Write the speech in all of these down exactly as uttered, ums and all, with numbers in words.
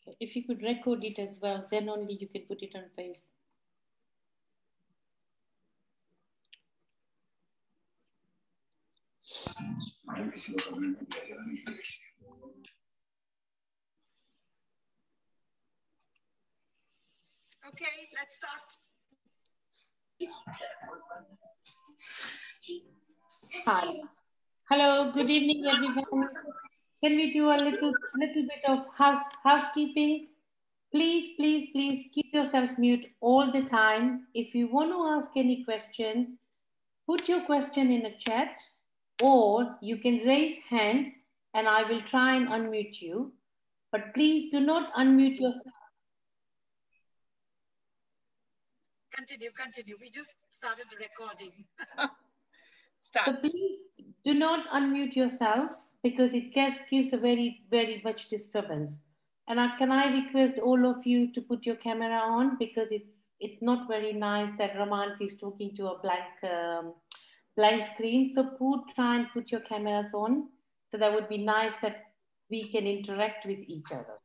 If you could record it as well, then only you can put it on Facebook. Okay, let's start. Hi. Hello, good evening, everyone. Can we do a little, little bit of house, housekeeping? Please, please, please keep yourself mute all the time. If you want to ask any question, put your question in a chat, or you can raise hands and I will try and unmute you. But please do not unmute yourself. Continue, continue. We just started recording. Start. So please do not unmute yourself because it gets, gives a very, very much disturbance. And I, can I request all of you to put your camera on, because it's it's not very nice that Ramanti is talking to a blank um, blank screen. So put, try and put your cameras on. So that would be nice that we can interact with each other.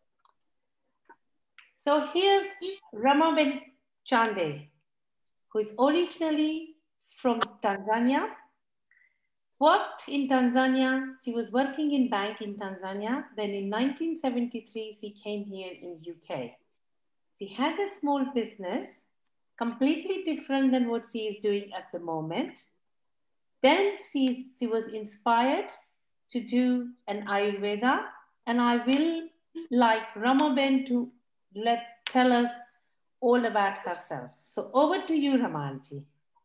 So here's Ramaben Chande, who is originally from Tanzania. Worked in Tanzania. She was working in bank in Tanzania. Then in nineteen seventy-three, she came here in U K. She had a small business, completely different than what she is doing at the moment. Then she, she was inspired to do an Ayurveda, and I will like Ramaben to let tell us all about herself. So over to you, Ramanti.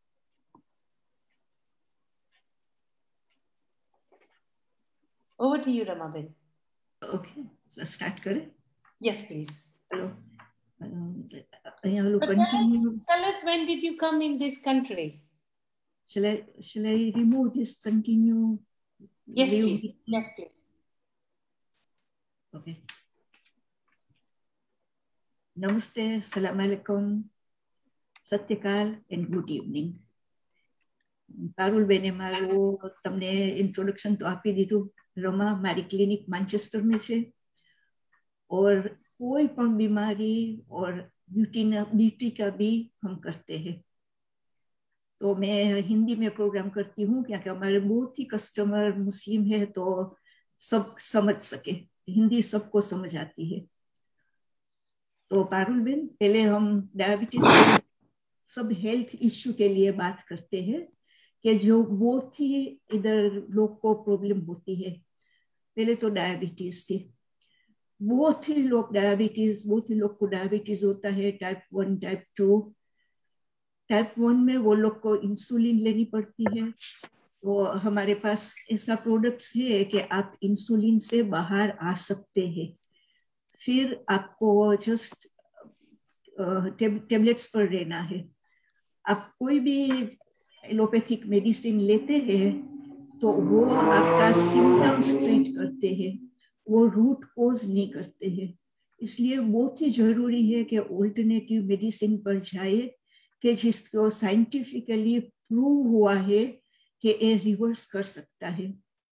Over to you, Ramaben. Okay, so start kare? Yes, please. Hello. Um, tell, us, tell us, when did you come in this country? Shall I, shall I remove this, continue? Yes, please. It? Yes, please. Okay. Namaste, Assalamu alaikum, Satyakal, and good evening. Parul બેને મારું તમને introduction તો આપી દીધું. रमा મારી clinic Manchester में છે और कोई पण बीमारी और ब्यूटी ब्यूटी का भी हम करते हैं. तो मैं हिंदी में प्रोग्राम करती हूँ क्योंकि हमारे बहुत ही कस्टमर मुस्लिम है तो सब समझ सके. हिंदी सबको समझ आती है. तो पारुल बेन, पहले हम डायबिटीज सब हेल्थ इश्यू के लिए बात करते हैं कि जो बहुत ही इधर लोग को प्रॉब्लम होती है. पहले तो डायबिटीज थी. बहुत ही लोग डायबिटीज बहुत ही लोग को डायबिटीज होता है, type one type two. Type one में वो लोग को इंसुलिन लेनी पड़ती है. तो हमारे पास ऐसा प्रोडक्ट्स है कि आप इंसुलिन से बाहर आ सकते हैं. फिर आपको जस्ट टेबलेट्स पर रहना है. आप कोई भी एलोपैथिक मेडिसिन लेते हैं तो वो आपका सिम्टम्स ट्रीट करते हैं, वो रूट कोज नहीं करते हैं. इसलिए बहुत ही जरूरी है कि ऑल्टरनेटिव मेडिसिन पर जाए कि जिसको साइंटिफिकली प्रूव हुआ है कि ये रिवर्स कर सकता है.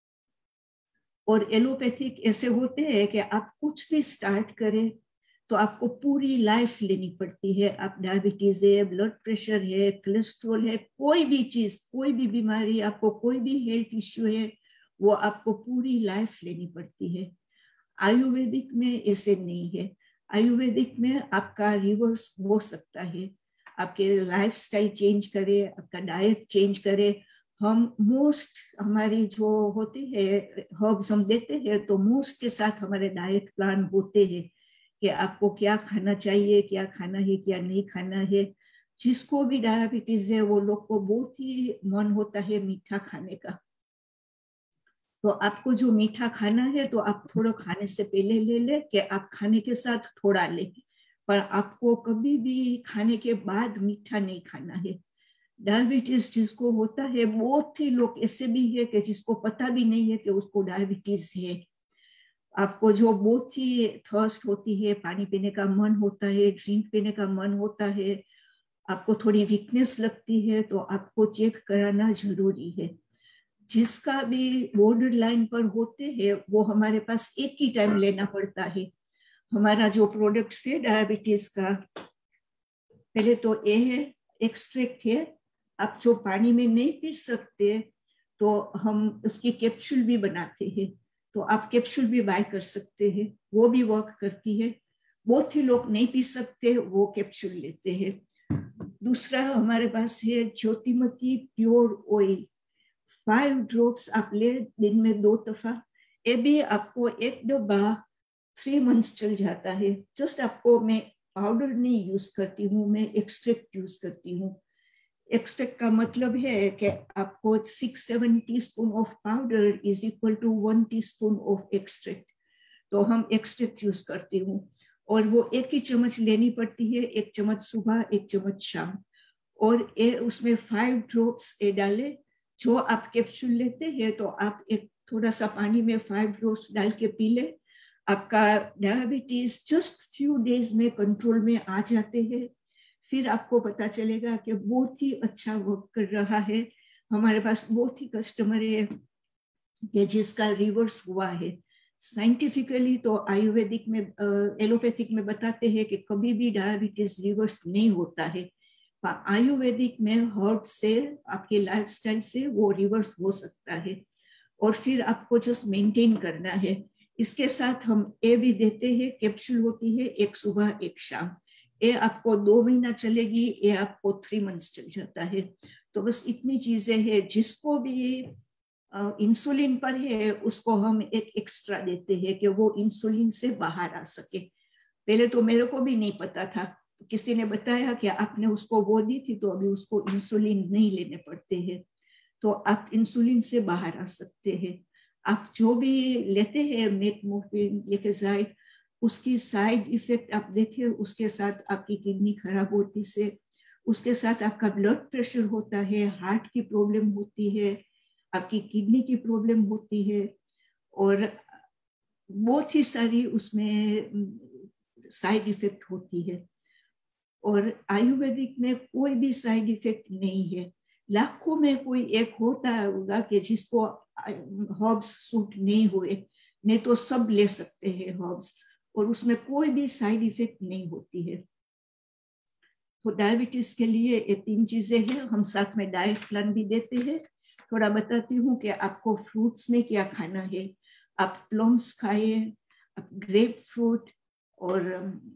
और एलोपैथिक ऐसे होते हैं कि आप कुछ भी स्टार्ट करें तो आपको पूरी लाइफ लेनी पड़ती है. आप डायबिटीज है, ब्लड प्रेशर है, कोलेस्ट्रॉल है, कोई भी चीज, कोई भी बीमारी, आपको कोई भी हेल्थ इश्यू है, वो आपको पूरी लाइफ लेनी पड़ती है. आयुर्वेदिक में ऐसे नहीं है. आयुर्वेदिक में आपका रिवर्स हो सकता है. आपके लाइफस्टाइल चेंज करे, आपका डाइट चेंज करे. हम मोस्ट हमारी जो होती है हर्ब्स हम देते हैं तो मोस्ट के साथ हमारे डाइट प्लान होते हैं कि आपको क्या खाना चाहिए, क्या खाना है, क्या नहीं खाना है. जिसको भी डायबिटीज है वो लोग को बहुत ही मन होता है मीठा खाने का. तो आपको जो मीठा खाना है तो आप थोड़ा खाने से पहले ले ले कि आप खाने के साथ थोड़ा ले, पर आपको कभी भी खाने के बाद मीठा नहीं खाना है. डायबिटीज जिसको होता है, बहुत ही लोग ऐसे भी है कि जिसको पता भी नहीं है कि उसको डायबिटीज है. आपको जो बहुत ही थर्स्ट होती है, पानी पीने का मन होता है, ड्रिंक पीने का मन होता है, आपको थोड़ी वीकनेस लगती है तो आपको चेक कराना जरूरी है. जिसका भी बॉर्डर लाइन पर होते हैं वो हमारे पास एक ही टाइम लेना पड़ता है. हमारा जो प्रोडक्ट्स है डायबिटीज का, पहले तो ये है एक्सट्रैक्ट है। आप जो पानी में नहीं पी सकते तो हम उसकी कैप्सूल भी बनाते हैं, तो आप कैप्सूल भी बाय कर सकते हैं, वो भी वर्क करती है। बहुत ही लोग नहीं पी सकते, वो कैप्सूल लेते हैं। दूसरा हमारे पास है Jyotimati pure oil, five drops आप ले दिन में दो दफा। ये भी आपको एक डब्बा थ्री मंथ्स चल जाता है। जस्ट आपको, मैं पाउडर नहीं यूज करती हूँ, मैं एक्सट्रैक्ट यूज करती हूँ। एक्सट्रैक्ट का मतलब है कि आपको six seven teaspoon of powder is equal to one teaspoon of extract, तो हम एक्सट्रैक्ट यूज करती हूँ। और वो एक ही चम्मच लेनी पड़ती है, एक चम्मच सुबह एक चम्मच शाम, और ए, उसमें फाइव ड्रॉप्स ए डाले। जो आप कैप्सूल लेते हैं तो आप एक थोड़ा सा पानी में फाइव ड्रॉप्स डाल के पी ले, आपका डायबिटीज जस्ट फ्यू डेज में कंट्रोल में आ जाते हैं। फिर आपको पता चलेगा कि बहुत ही अच्छा वर्क कर रहा है। हमारे पास बहुत ही कस्टमर है कि जिसका रिवर्स हुआ है। साइंटिफिकली तो आयुर्वेदिक में, एलोपैथिक में बताते हैं कि कभी भी डायबिटीज रिवर्स नहीं होता है, पर आयुर्वेदिक में हर्ब से, आपके लाइफस्टाइल से वो रिवर्स हो सकता है। और फिर आपको जस्ट मेंटेन करना है। इसके साथ हम ए भी देते हैं, कैप्सूल होती है, एक सुबह एक शाम। ये आपको दो महीना चलेगी, ये आपको थ्री मंथ्स चल जाता है। तो बस इतनी चीजें हैं। जिसको भी इंसुलिन पर है उसको हम एक एक्स्ट्रा देते हैं कि वो इंसुलिन से बाहर आ सके। पहले तो मेरे को भी नहीं पता था, किसी ने बताया कि आपने उसको वो दी थी तो अभी उसको इंसुलिन नहीं लेने पड़ते हैं, तो आप इंसुलिन से बाहर आ सकते हैं। आप जो भी लेते हैं, मेटमोर्फिन, लेकेजाइड, उसकी साइड इफेक्ट आप देखें, उसके साथ आपकी किडनी खराब होती से, उसके साथ आपका ब्लड प्रेशर होता है, हार्ट की प्रॉब्लम होती है, आपकी किडनी की प्रॉब्लम होती है, और बहुत ही सारी उसमें साइड इफेक्ट होती है। और आयुर्वेदिक में कोई भी साइड इफेक्ट नहीं है। लाखों में कोई एक होता होगा कि जिसको हर्ब्स सूट नहीं हुए, नहीं तो सब ले सकते हैं हर्ब्स, और उसमें कोई भी साइड इफेक्ट नहीं होती है। तो डायबिटीज के लिए ये तीन चीजें हैं। हम साथ में डाइट प्लान भी देते हैं। थोड़ा बताती हूँ कि आपको फ्रूट्स में क्या खाना है। आप प्लम्स खाइए, आप ग्रेप फ्रूट और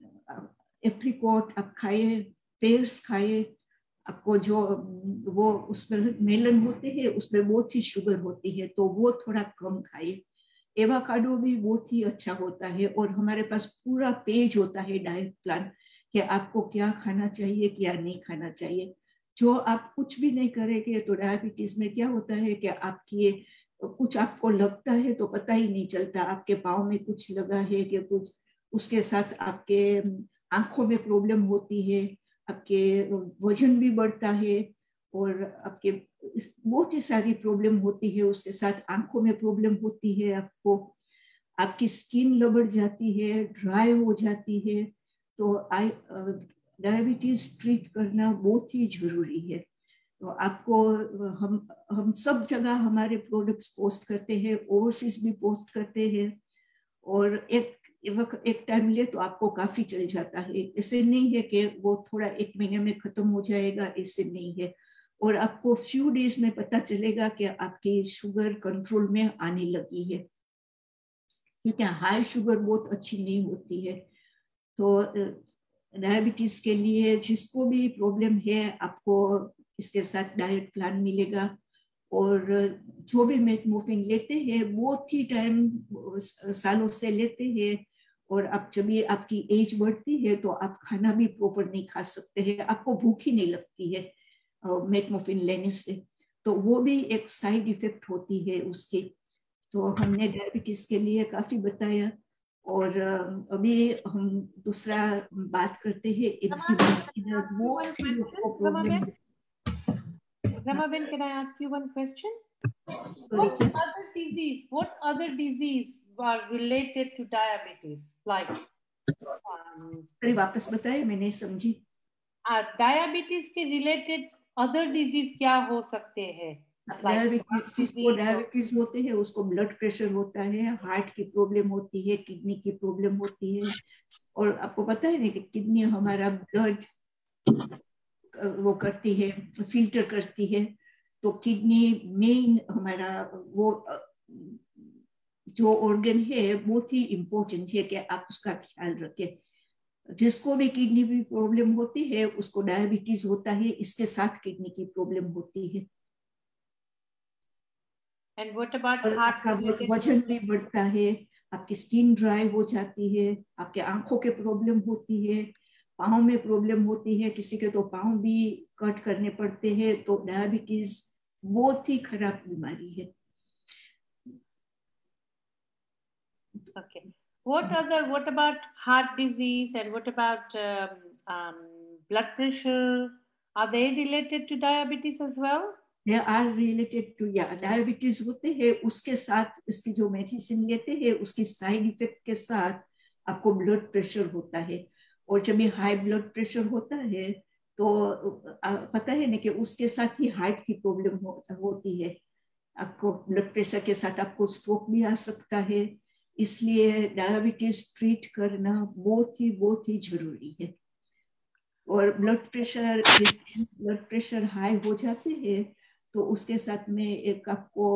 एप्रिकॉट आप खाइए, पेयर्स खाइए। आपको जो वो उसमें मेलन होते हैं उसमें बहुत ही शुगर होती है, तो वो थोड़ा कम खाइए। एवोकाडो भी बहुत ही अच्छा होता है, और हमारे पास पूरा पेज होता है डाइट प्लान कि आपको क्या खाना चाहिए, क्या नहीं खाना चाहिए। जो आप कुछ भी नहीं करेंगे तो डायबिटीज में क्या होता है कि आपकी कुछ आपको लगता है तो पता ही नहीं चलता, आपके पाँव में कुछ लगा है कि कुछ, उसके साथ आपके आंखों में प्रॉब्लम होती है, आपके वजन भी बढ़ता है, और आपके बहुत ही सारी प्रॉब्लम होती है। उसके साथ आंखों में प्रॉब्लम होती है, आपको आपकी स्किन लबड़ जाती है, ड्राई हो जाती है। तो आई डायबिटीज ट्रीट करना बहुत ही जरूरी है। तो आपको हम हम सब जगह हमारे प्रोडक्ट्स पोस्ट करते हैं, ओवरसीज भी पोस्ट करते हैं, और एक एक टाइम ले तो आपको काफी चल जाता है। ऐसे नहीं है कि वो थोड़ा एक महीने में खत्म हो जाएगा, ऐसे नहीं है। और आपको फ्यू डेज में पता चलेगा कि आपकी शुगर कंट्रोल में आने लगी है, क्योंकि हाई शुगर बहुत अच्छी नहीं होती है। तो डायबिटीज के लिए जिसको भी प्रॉब्लम है, आपको इसके साथ डाइट प्लान मिलेगा। और जो भी मेटमोर्फिन लेते हैं बहुत ही टाइम सालों से लेते हैं, और अब जब ये आपकी एज बढ़ती है तो आप खाना भी प्रॉपर नहीं खा सकते हैं, आपको भूख ही नहीं लगती है मेटमोर्फिन लेने से, तो वो भी एक साइड इफेक्ट होती है उसकी। तो हमने डायबिटीज के लिए काफी बताया। और अभी हम दूसरा बात करते हैं एक्जिमा की दर्द। बहुत ही लोगों को problem. Ramaben, can I ask you one question? Sorry, What other disease, what other disease are related to diabetes? Like, um, अरे वापस बताए, मैं नहीं समझी। डायबिटीज के रिलेटेड अदर डिजीज क्या हो सकते हैं? डायबिटीज, जिसको डायबिटीज होते हैं उसको ब्लड प्रेशर होता है, हार्ट की प्रॉब्लम होती है, किडनी की प्रॉब्लम होती है। और आपको पता है ना कि किडनी हमारा ब्लड वो करती है, फिल्टर करती है। तो किडनी मेन हमारा वो जो ऑर्गन है बहुत ही इम्पोर्टेंट है कि आप उसका ख्याल रखें। जिसको भी किडनी की प्रॉब्लम होती है उसको डायबिटीज होता है, इसके साथ किडनी की प्रॉब्लम होती है। And what about और heart आपका related? वजन भी बढ़ता है, आपकी स्किन ड्राई हो जाती है, आपके आंखों के प्रॉब्लम होती है, पाँव में प्रॉब्लम होती है, किसी के तो पाँव भी कट करने पड़ते हैं। तो डायबिटीज बहुत ही खराब बीमारी है। Okay. What other? What about heart disease and what about um, um, blood pressure? Are they related to diabetes as well? They are related to yeah, diabetes होते हैं, उसके साथ उसकी जो मेडिसिन लेते हैं उसकी साइड इफेक्ट के साथ आपको ब्लड प्रेशर होता है। और जब ये हाई ब्लड प्रेशर होता है तो पता है ना कि उसके साथ ही हार्ट की प्रॉब्लम हो, होती है। आपको ब्लड प्रेशर के साथ आपको स्ट्रोक भी आ सकता है। इसलिए डायबिटीज ट्रीट करना बहुत ही बहुत ही जरूरी है। और blood pressure blood pressure high हो जाते हैं तो उसके साथ में एक आपको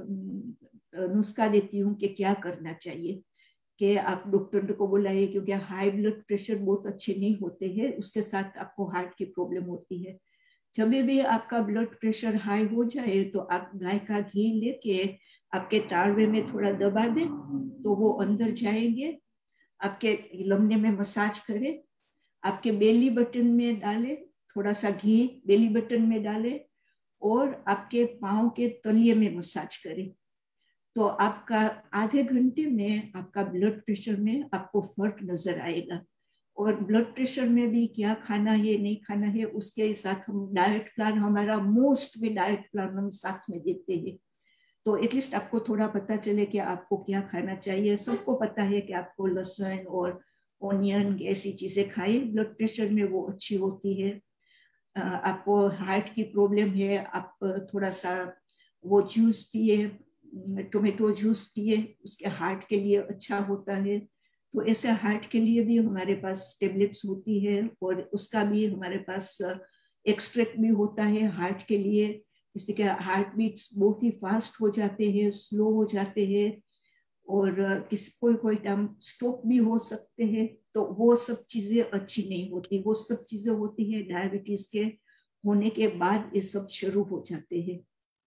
नुस्खा देती हूँ कि क्या करना चाहिए, कि आप डॉक्टर को बुलाइए, क्योंकि हाई ब्लड प्रेशर बहुत अच्छे नहीं होते हैं, उसके साथ आपको हार्ट की प्रॉब्लम होती है। जब भी आपका ब्लड प्रेशर हाई हो जाए तो आप गाय का घी लेके आपके तालवे में थोड़ा दबा दें तो वो अंदर जाएंगे, आपके लमने में मसाज करें, आपके बेली बटन में डालें, थोड़ा सा घी बेली बटन में डालें और आपके पाँव के तलिए में मसाज करें। तो आपका आधे घंटे में आपका ब्लड प्रेशर में आपको फर्क नजर आएगा। और ब्लड प्रेशर में भी क्या खाना है नहीं खाना है उसके साथ हम डाइट प्लान, हमारा मोस्ट भी डाइट प्लान हम साथ में देते हैं। तो एटलीस्ट आपको थोड़ा पता चले कि आपको क्या खाना चाहिए। सबको पता है कि आपको लहसुन और ऑनियन ऐसी चीजें खाइए, ब्लड प्रेशर में वो अच्छी होती है। आपको हार्ट की प्रॉब्लम है, आप थोड़ा सा वो जूस पिए, टोमेटो जूस पिए, उसके हार्ट के लिए अच्छा होता है। तो ऐसे हार्ट के लिए भी हमारे पास टेबलेट्स होती है और उसका भी हमारे पास एक्सट्रैक्ट भी होता है हार्ट के लिए। इससे क्या हार्ट बीट्स बहुत ही फास्ट हो जाते हैं, स्लो हो जाते हैं और किसी कोई कोई टाइम स्ट्रोक भी हो सकते हैं। तो वो सब चीजें अच्छी नहीं होती, वो सब चीजें होती है डायबिटीज के होने के बाद ये सब शुरू हो जाते हैं।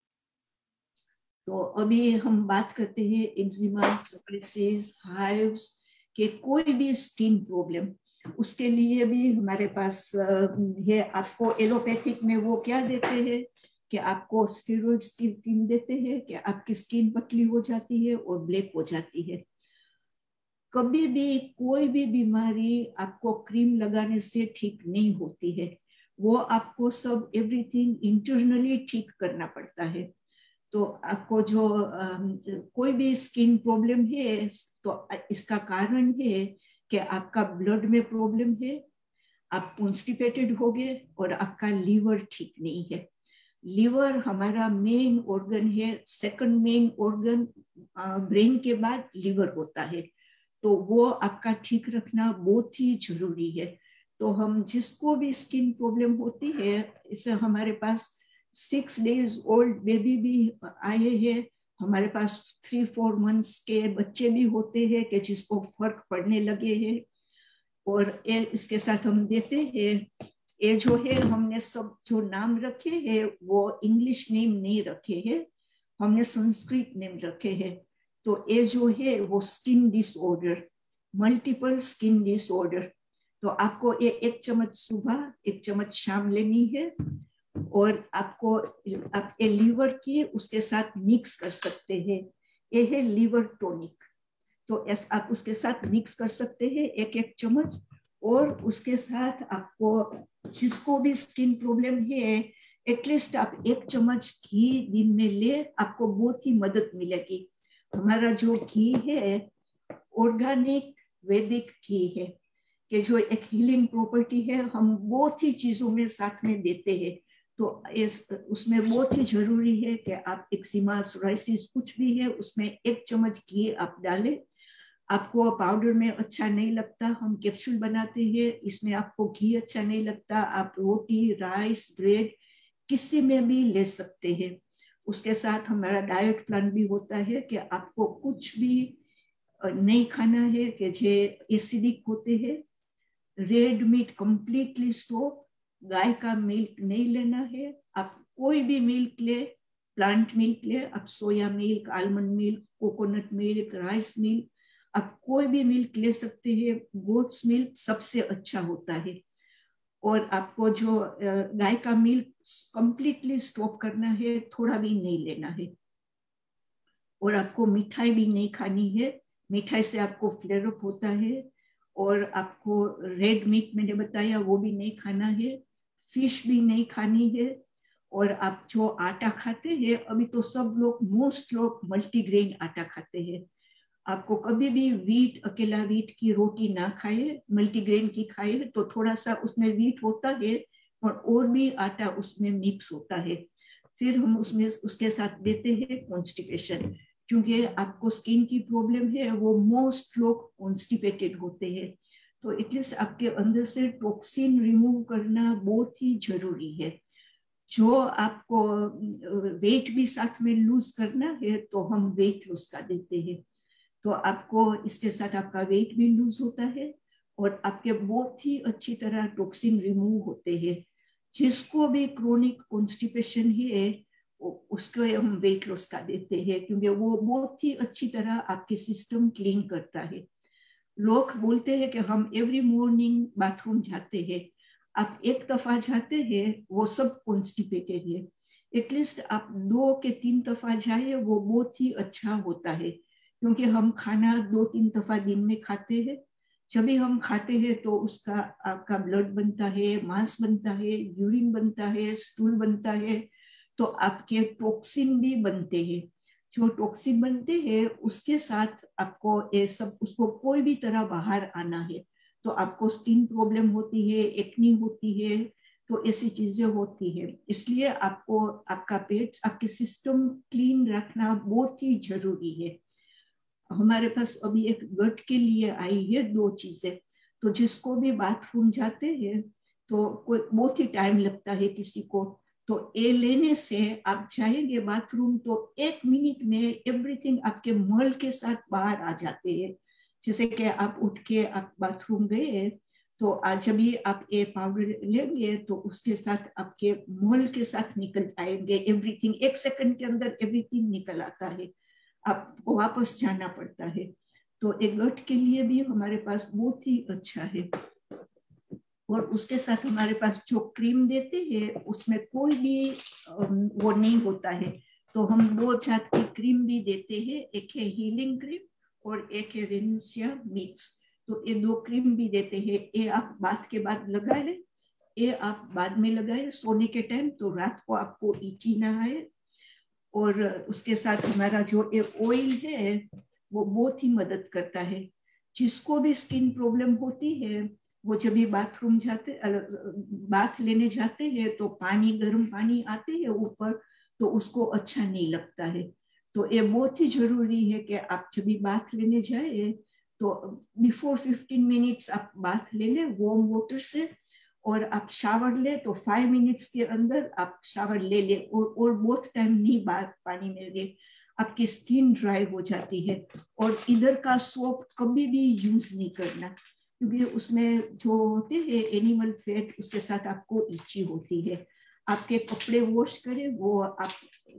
तो अभी हम बात करते हैं एक्जिमा, सोरियासिस, हाइव्स के कोई भी स्किन प्रॉब्लम, उसके लिए भी हमारे पास है। आपको एलोपैथिक में वो क्या देते हैं कि आपको स्टेरॉइड्स की क्रीम देते हैं कि आपकी स्किन पतली हो जाती है और ब्लैक हो जाती है। कभी भी कोई भी बीमारी आपको क्रीम लगाने से ठीक नहीं होती है, वो आपको सब एवरीथिंग इंटरनली ठीक करना पड़ता है। तो आपको जो आ, कोई भी स्किन प्रॉब्लम है तो इसका कारण है कि आपका ब्लड में प्रॉब्लम है, आप कॉन्स्टिपेटेड हो गए और आपका लीवर ठीक नहीं है। लीवर हमारा मेन ऑर्गन है, सेकंड मेन ऑर्गन ब्रेन के बाद लीवर होता है। तो वो आपका ठीक रखना बहुत ही जरूरी है। तो हम जिसको भी स्किन प्रॉब्लम होती है, इसे हमारे पास सिक्स डेज ओल्ड बेबी भी आए हैं, हमारे पास थ्री फोर मंथ्स के बच्चे भी होते हैं कि जिसको फर्क पड़ने लगे हैं। और ए, इसके साथ हम देते हैं ये जो है, हमने सब जो नाम रखे हैं वो इंग्लिश नेम नहीं रखे हैं, हमने संस्कृत नेम रखे हैं। तो ये जो है वो skin disorder, multiple skin disorder. तो आपको ये एक चम्मच सुबह एक चम्मच शाम लेनी है और आपको आप ये लीवर की उसके साथ मिक्स कर सकते हैं। ये है लीवर टॉनिक। तो आप उसके साथ मिक्स कर सकते हैं एक एक चम्मच। और उसके साथ आपको जिसको भी स्किन प्रॉब्लम है एटलीस्ट आप एक चम्मच घी दिन में ले, आपको बहुत ही मदद मिलेगी। हमारा जो घी है ऑर्गेनिक वैदिक घी है कि जो एक हीलिंग प्रॉपर्टी है, हम बहुत ही चीजों में साथ में देते हैं। तो इस उसमें बहुत ही जरूरी है कि आप एक्जिमा, सोराइसिस कुछ भी है उसमें एक चम्मच घी आप डालें। आपको पाउडर में अच्छा नहीं लगता, हम कैप्सूल बनाते हैं, इसमें आपको घी अच्छा नहीं लगता, आप रोटी, राइस, ब्रेड किसी में भी ले सकते हैं। उसके साथ हमारा डाइट प्लान भी होता है कि आपको कुछ भी नहीं खाना है कि जे एसिडिक होते हैं। रेड मीट कंप्लीटली स्टॉप, गाय का मिल्क नहीं लेना है। आप कोई भी मिल्क ले, प्लांट मिल्क ले, आप soya milk, almond milk, coconut milk, rice milk, आप कोई भी मिल्क ले सकते हैं। गोट्स मिल्क सबसे अच्छा होता है। और आपको जो गाय का मिल्क कंप्लीटली स्टॉप करना है, थोड़ा भी नहीं लेना है। और आपको मिठाई भी नहीं खानी है, मिठाई से आपको फ्लेयर अप होता है। और आपको रेड मीट मैंने बताया वो भी नहीं खाना है, फिश भी नहीं खानी है। और आप जो आटा खाते हैं, अभी तो सब लोग, मोस्ट लोग मल्टीग्रेन आटा खाते हैं। आपको कभी भी वीट, अकेला वीट की रोटी ना खाए, मल्टीग्रेन की खाए। तो थोड़ा सा उसमें वीट होता है और और भी आटा उसमें मिक्स होता है। फिर हम उसमें उसके साथ देते हैं कॉन्स्टिपेशन, क्योंकि आपको स्किन की प्रॉब्लम है, वो मोस्ट लोग कॉन्स्टिपेटेड होते हैं। तो एटलीस्ट आपके अंदर से टॉक्सिन रिमूव करना बहुत ही जरूरी है। जो आपको वेट भी साथ में लूज करना है तो हम वेट लूज का देते हैं। तो आपको इसके साथ आपका वेट भी लूज होता है और आपके बहुत ही अच्छी तरह टॉक्सिन रिमूव होते हैं। जिसको भी क्रोनिक कॉन्स्टिपेशन है उसको हम वेट लॉस का देते हैं, क्योंकि वो बहुत ही अच्छी तरह आपके सिस्टम क्लीन करता है। लोग बोलते हैं कि हम एवरी मॉर्निंग बाथरूम जाते हैं, आप एक दफा जाते हैं वो सब कॉन्स्टिपेटेड है। एटलीस्ट आप दो के तीन दफा जाए, वो बहुत ही अच्छा होता है। क्योंकि हम खाना दो तीन दफा दिन में खाते हैं, जब भी हम खाते हैं तो उसका आपका ब्लड बनता है, मांस बनता है, यूरिन बनता है, स्टूल बनता है, तो आपके टॉक्सिन भी बनते हैं। जो टॉक्सिन बनते हैं उसके साथ आपको ये सब, उसको कोई भी तरह बाहर आना है तो आपको स्किन प्रॉब्लम होती है, एक्नी होती है, तो ऐसी चीजें होती है। इसलिए आपको आपका पेट, आपके सिस्टम क्लीन रखना बहुत ही जरूरी है। हमारे पास अभी एक गट के लिए आई है दो चीजें। तो जिसको भी बाथरूम जाते हैं तो कोई बहुत ही टाइम लगता है किसी को, तो ये लेने से आप जाएंगे बाथरूम तो एक मिनट में एवरीथिंग आपके मल के साथ बाहर आ जाते हैं। जैसे कि आप उठ के आप बाथरूम गए तो आज भी आप ये पाउडर लेंगे तो उसके साथ आपके मल के साथ निकल आएंगे एवरीथिंग, एक सेकंड के अंदर एवरीथिंग निकल आता है, आपको वापस जाना पड़ता है। तो एक गट के लिए भी हमारे पास बहुत ही अच्छा है। और उसके साथ हमारे पास जो क्रीम देते हैं उसमें कोई भी वो नहीं होता है, तो हम दो जात की क्रीम भी देते हैं, एक है हीलिंग क्रीम और एक है रेनुसिया मिक्स। तो ये दो क्रीम भी देते हैं, ये आप बात के बाद लगा लें, ये आप बाद में लगाए सोने के टाइम, तो रात को आपको इची ना आए। और उसके साथ हमारा जो ये ऑयल है वो बहुत ही मदद करता है। जिसको भी स्किन प्रॉब्लम होती है वो जब भी बाथरूम जाते, बाथ लेने जाते हैं तो पानी, गर्म पानी आते हैं ऊपर, तो उसको अच्छा नहीं लगता है। तो ये बहुत ही जरूरी है कि आप जब भी बाथ लेने जाए तो बिफोर फिफ्टीन मिनट्स आप बाथ ले लें वार्म वाटर से, और आप शावर ले तो फाइव मिनट्स के अंदर आप शावर ले ले, और, और बहुत टाइम नहीं बात पानी में रहे, आपकी स्किन ड्राई हो जाती है। और इधर का सोप कभी भी यूज नहीं करना, क्योंकि उसमें जो होते हैं एनिमल फैट, उसके साथ आपको इची होती है। आपके कपड़े वॉश करें वो आप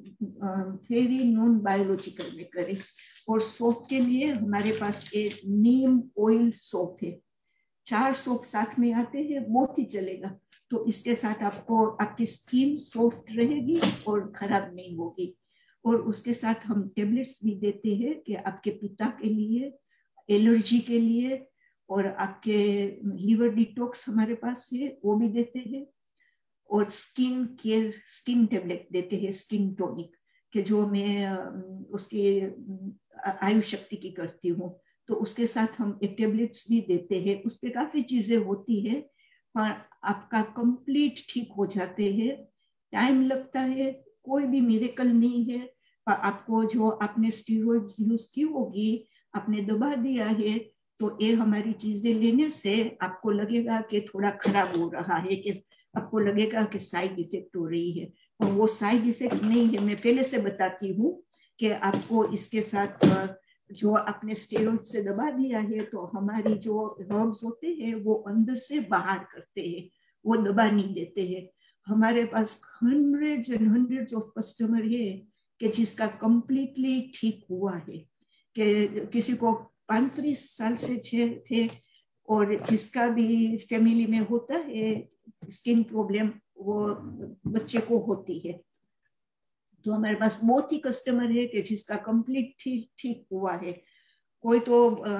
फेरी नॉन बायोलॉजिकल में करें। और सोप के लिए हमारे पास एक नीम ऑयल सोप है, चार सोप साथ में आते हैं, बहुत ही चलेगा। तो इसके साथ आपको आपकी स्किन सॉफ्ट रहेगी और खराब नहीं होगी। और उसके साथ हम टेबलेट्स भी देते हैं कि आपके पिता के लिए, एलर्जी के लिए, और आपके लिवर डिटॉक्स हमारे पास है वो भी देते हैं। और स्किन केयर, स्किन टेबलेट देते हैं, स्किन टॉनिक के जो मैं उसकी आयु शक्ति की करती हूँ, तो उसके साथ हम एक टेबलेट्स भी देते हैं। उस पर काफी चीजें होती है पर आपका कंप्लीट ठीक हो जाते हैं टाइम लगता है, कोई भी मिरेकल नहीं है। पर आपको जो आपने स्टीरॉइड्स यूज की होगी, आपने दबा दिया है, तो ये हमारी चीजें लेने से आपको लगेगा कि थोड़ा खराब हो रहा है, कि आपको लगेगा कि साइड इफेक्ट हो रही है, और वो साइड इफेक्ट नहीं है। मैं पहले से बताती हूँ कि आपको इसके साथ जो आपने स्टेरॉइड से दबा दिया है, तो हमारी जो हर्ब्स होते हैं वो अंदर से बाहर करते हैं, वो दबा नहीं देते हैं। हमारे पास hundreds and hundreds of customer है कि जिसका कंप्लीटली ठीक हुआ है, कि किसी को पैंतीस साल से थे, और जिसका भी फैमिली में होता है स्किन प्रॉब्लम, वो बच्चे को होती है। तो हमारे पास बहुत ही कस्टमर है कि जिसका कंप्लीट ठीक ठीक हुआ है। कोई तो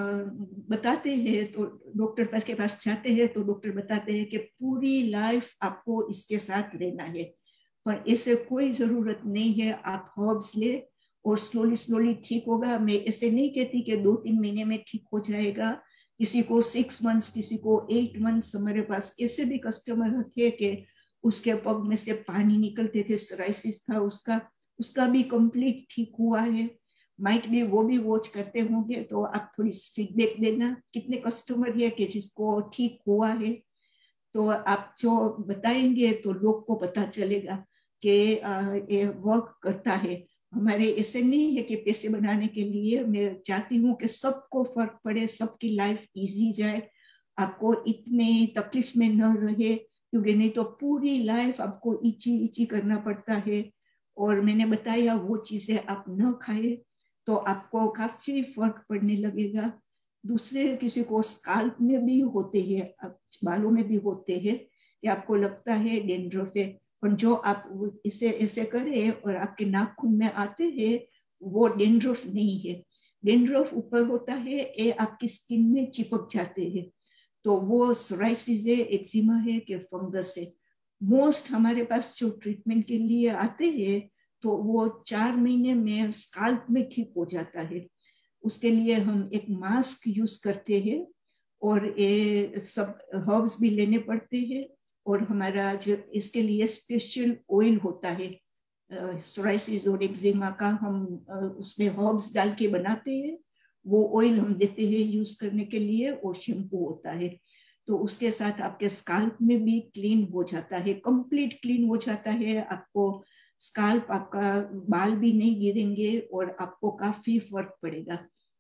बताते हैं, तो डॉक्टर पास के पास जाते हैं तो डॉक्टर बताते हैं कि पूरी लाइफ आपको इसके साथ रहना है, पर ऐसे कोई जरूरत नहीं है। आप हर्ब्स ले और स्लोली स्लोली ठीक होगा। मैं ऐसे नहीं कहती कि दो तीन महीने में ठीक हो जाएगा, किसी को सिक्स मंथ्स, किसी को एट मंथ्स। हमारे पास ऐसे भी कस्टमर थे कि उसके पग में से पानी निकलते थे, सोराइसिस था उसका, उसका भी कंप्लीट ठीक हुआ है। माइट भी वो भी वॉच करते होंगे, तो आप थोड़ी फीडबैक देना कितने कस्टमर है कि जिसको ठीक हुआ है। तो आप जो बताएंगे तो लोग को पता चलेगा कि ये वर्क करता है। हमारे ऐसे नहीं है कि पैसे बनाने के लिए। मैं चाहती हूँ कि सबको फर्क पड़े, सबकी लाइफ इजी जाए, आपको इतने तकलीफ में न रहे, क्योंकि नहीं तो पूरी लाइफ आपको इची इची करना पड़ता है। और मैंने बताया वो चीजें आप न खाए तो आपको काफी फर्क पड़ने लगेगा। दूसरे किसी को स्काल्प में भी होते हैं, बालों में भी होते हैं, कि आपको लगता है डेंड्रफ है, पर जो आप इसे ऐसे करें और आपके नाखून में आते हैं, वो डेंड्रफ नहीं है। डेंड्रफ ऊपर होता है, ये आपकी स्किन में चिपक जाते हैं, तो वो सोराइसिस है, एक्जिमा है कि फंगस है। मोस्ट हमारे पास जो ट्रीटमेंट के लिए आते हैं, तो वो चार महीने में स्काल्प में ठीक हो जाता है। उसके लिए हम एक मास्क यूज करते हैं, और ये सब हर्ब्स भी लेने पड़ते हैं। और हमारा जो इसके लिए स्पेशल ऑयल होता है सोराइसिस और एक्जिमा का, हम उसमें हर्ब्स डाल के बनाते हैं, वो ऑयल हम देते हैं यूज करने के लिए, और शैम्पू होता है। तो उसके साथ आपके स्काल्प में भी क्लीन हो जाता है, कंप्लीट क्लीन हो जाता है। आपको स्काल्प, आपका बाल भी नहीं गिरेंगे, और आपको काफी फर्क पड़ेगा।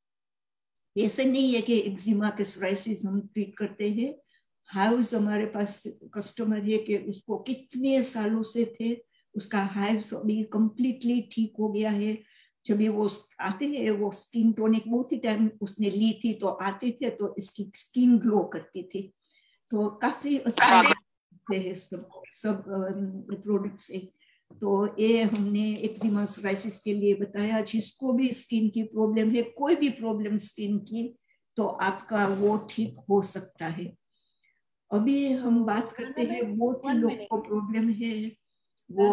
ऐसे नहीं है कि एक्जिमा के सोराइसिस हम ट्रीट करते हैं। हाइव्स हमारे पास कस्टमर है कि उसको कितने सालों से थे, उसका हाइव्स अभी कंप्लीटली ठीक हो गया है। जब भी वो आते हैं, वो स्किन टोनिक बहुत ही टाइम उसने ली थी, तो आते थे तो इसकी स्किन ग्लो करती थी। तो काफी अच्छा है सब सब प्रोडक्ट से। तो ये हमने एक्जिमा सोराइसिस के लिए बताया। जिसको भी स्किन की प्रॉब्लम है, कोई भी प्रॉब्लम स्किन की, तो आपका वो ठीक हो सकता है। अभी हम बात करते हैं, बहुत ही लोग को प्रॉब्लम है वो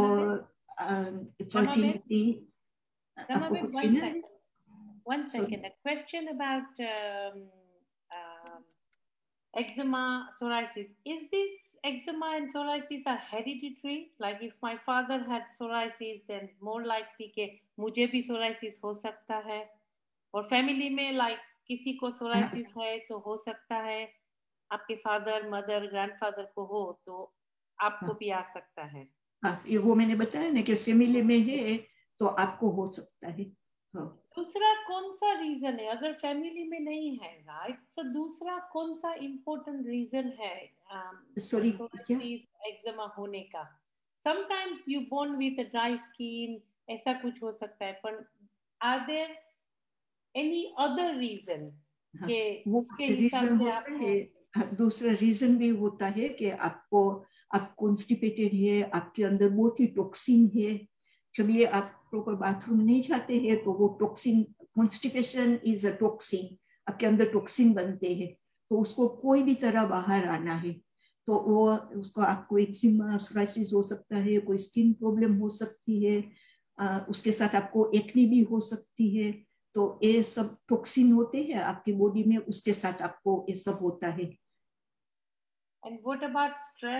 फर्टिलिटी। आपको कुछ कहना है? One second. A question about um, um, eczema, psoriasis. Is this eczema and psoriasis are hereditary? Like if my father had psoriasis, then more likely कि मुझे भी psoriasis हो सकता है, और फैमिली में like किसी को psoriasis है तो हो सकता है आपके फादर, मदर, ग्रैंडफादर को हो तो आपको भी आ सकता है। हाँ, ये वो मैंने बताया ना कि फैमिली में है तो आपको हो सकता है। हाँ। दूसरा कौन सा रीजन है अगर फैमिली में नहीं है, राइट? तो दूसरा कौन सा इम्पोर्टेंट रीजन है सॉरी क्या एक्जिमा होने का? Sometimes you born with a dry skin, ऐसा कुछ हो सकता है, पर are there any other reason के उसके हिसाब से आपको? दूसरा रीजन भी होता है कि आपको आप कॉन्स्टिपेटेड है, आपके अंदर बहुत ही टॉक्सिन है। जब ये आप प्रॉपर बाथरूम नहीं जाते हैं तो वो toxin, constipation is a toxin, आपके अंदर टॉक्सिन बनते हैं, तो उसको कोई भी तरह बाहर आना है। तो वो उसको आपको एक्जिमा सोराइसिस हो सकता है, कोई स्किन प्रॉब्लम हो सकती है, आ, उसके साथ आपको एक्ने भी हो सकती है। तो ये सब टॉक्सिन होते हैं आपकी बॉडी में, उसके साथ आपको ये सब होता है। And what about stress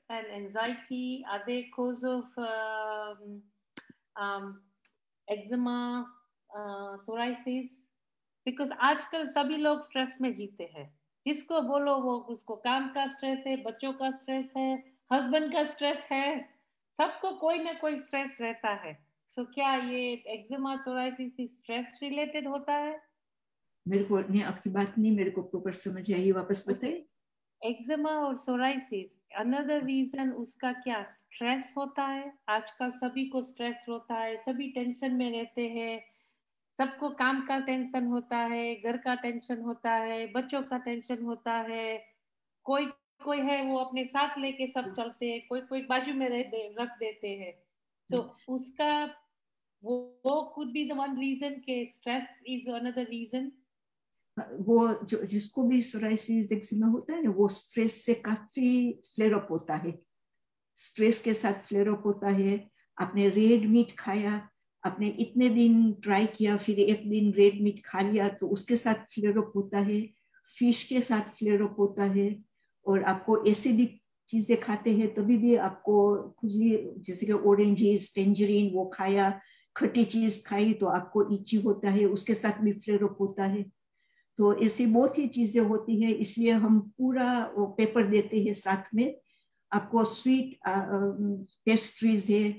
and anxiety? Are they cause of um, um, eczema, uh, psoriasis? Because आजकल सभी लोग स्ट्रेस में जीते हैं, जिसको बोलो वो उसको काम का स्ट्रेस है, बच्चों का स्ट्रेस है, हस्बैंड का स्ट्रेस है, सबको कोई ना कोई स्ट्रेस रहता है. सो so, क्या ये एक्जिमा सोराइसिस स्ट्रेस रिलेटेड होता है? मेरे को नहीं, आपकी बात नहीं मेरे को प्रॉपर समझ आई, वापस बताइए. एक्जिमा और सोराइसिस अनदर रीजन उसका क्या स्ट्रेस होता है? आजकल सभी को स्ट्रेस होता है, सभी टेंशन में रहते हैं, सबको काम का टेंशन होता है, घर का टेंशन होता है, बच्चों का टेंशन होता है, कोई कोई है वो अपने साथ लेके सब चलते हैं, कोई कोई बाजू में रह दे, रख देते हैं. तो उसका वो वो could be the one reason के स्ट्रेस इज अनदर रीजन. वो जो जिसको भी सोराइसिस एक्जिमा होता है ना, वो स्ट्रेस से काफी फ्लेयर अप होता है, स्ट्रेस के साथ फ्लेयर अप होता है. आपने रेड मीट खाया, आपने इतने दिन ट्राई किया, फिर एक दिन रेड मीट खा लिया, तो उसके साथ फ्लेयर अप होता है. फिश के साथ फ्लेयर अप होता है. और आपको एसिडिक चीजें खाते हैं तभी भी आपको खुजली, जैसे कि ऑरेंजेस, टेंजरीन वो खाया, खट्टी चीज खाई तो आपको इची होता है, उसके साथ भी फ्लेयर अप होता है. तो ऐसी बहुत ही चीजें होती है, इसलिए हम पूरा वो पेपर देते हैं साथ में. आपको स्वीट पेस्ट्रीज है,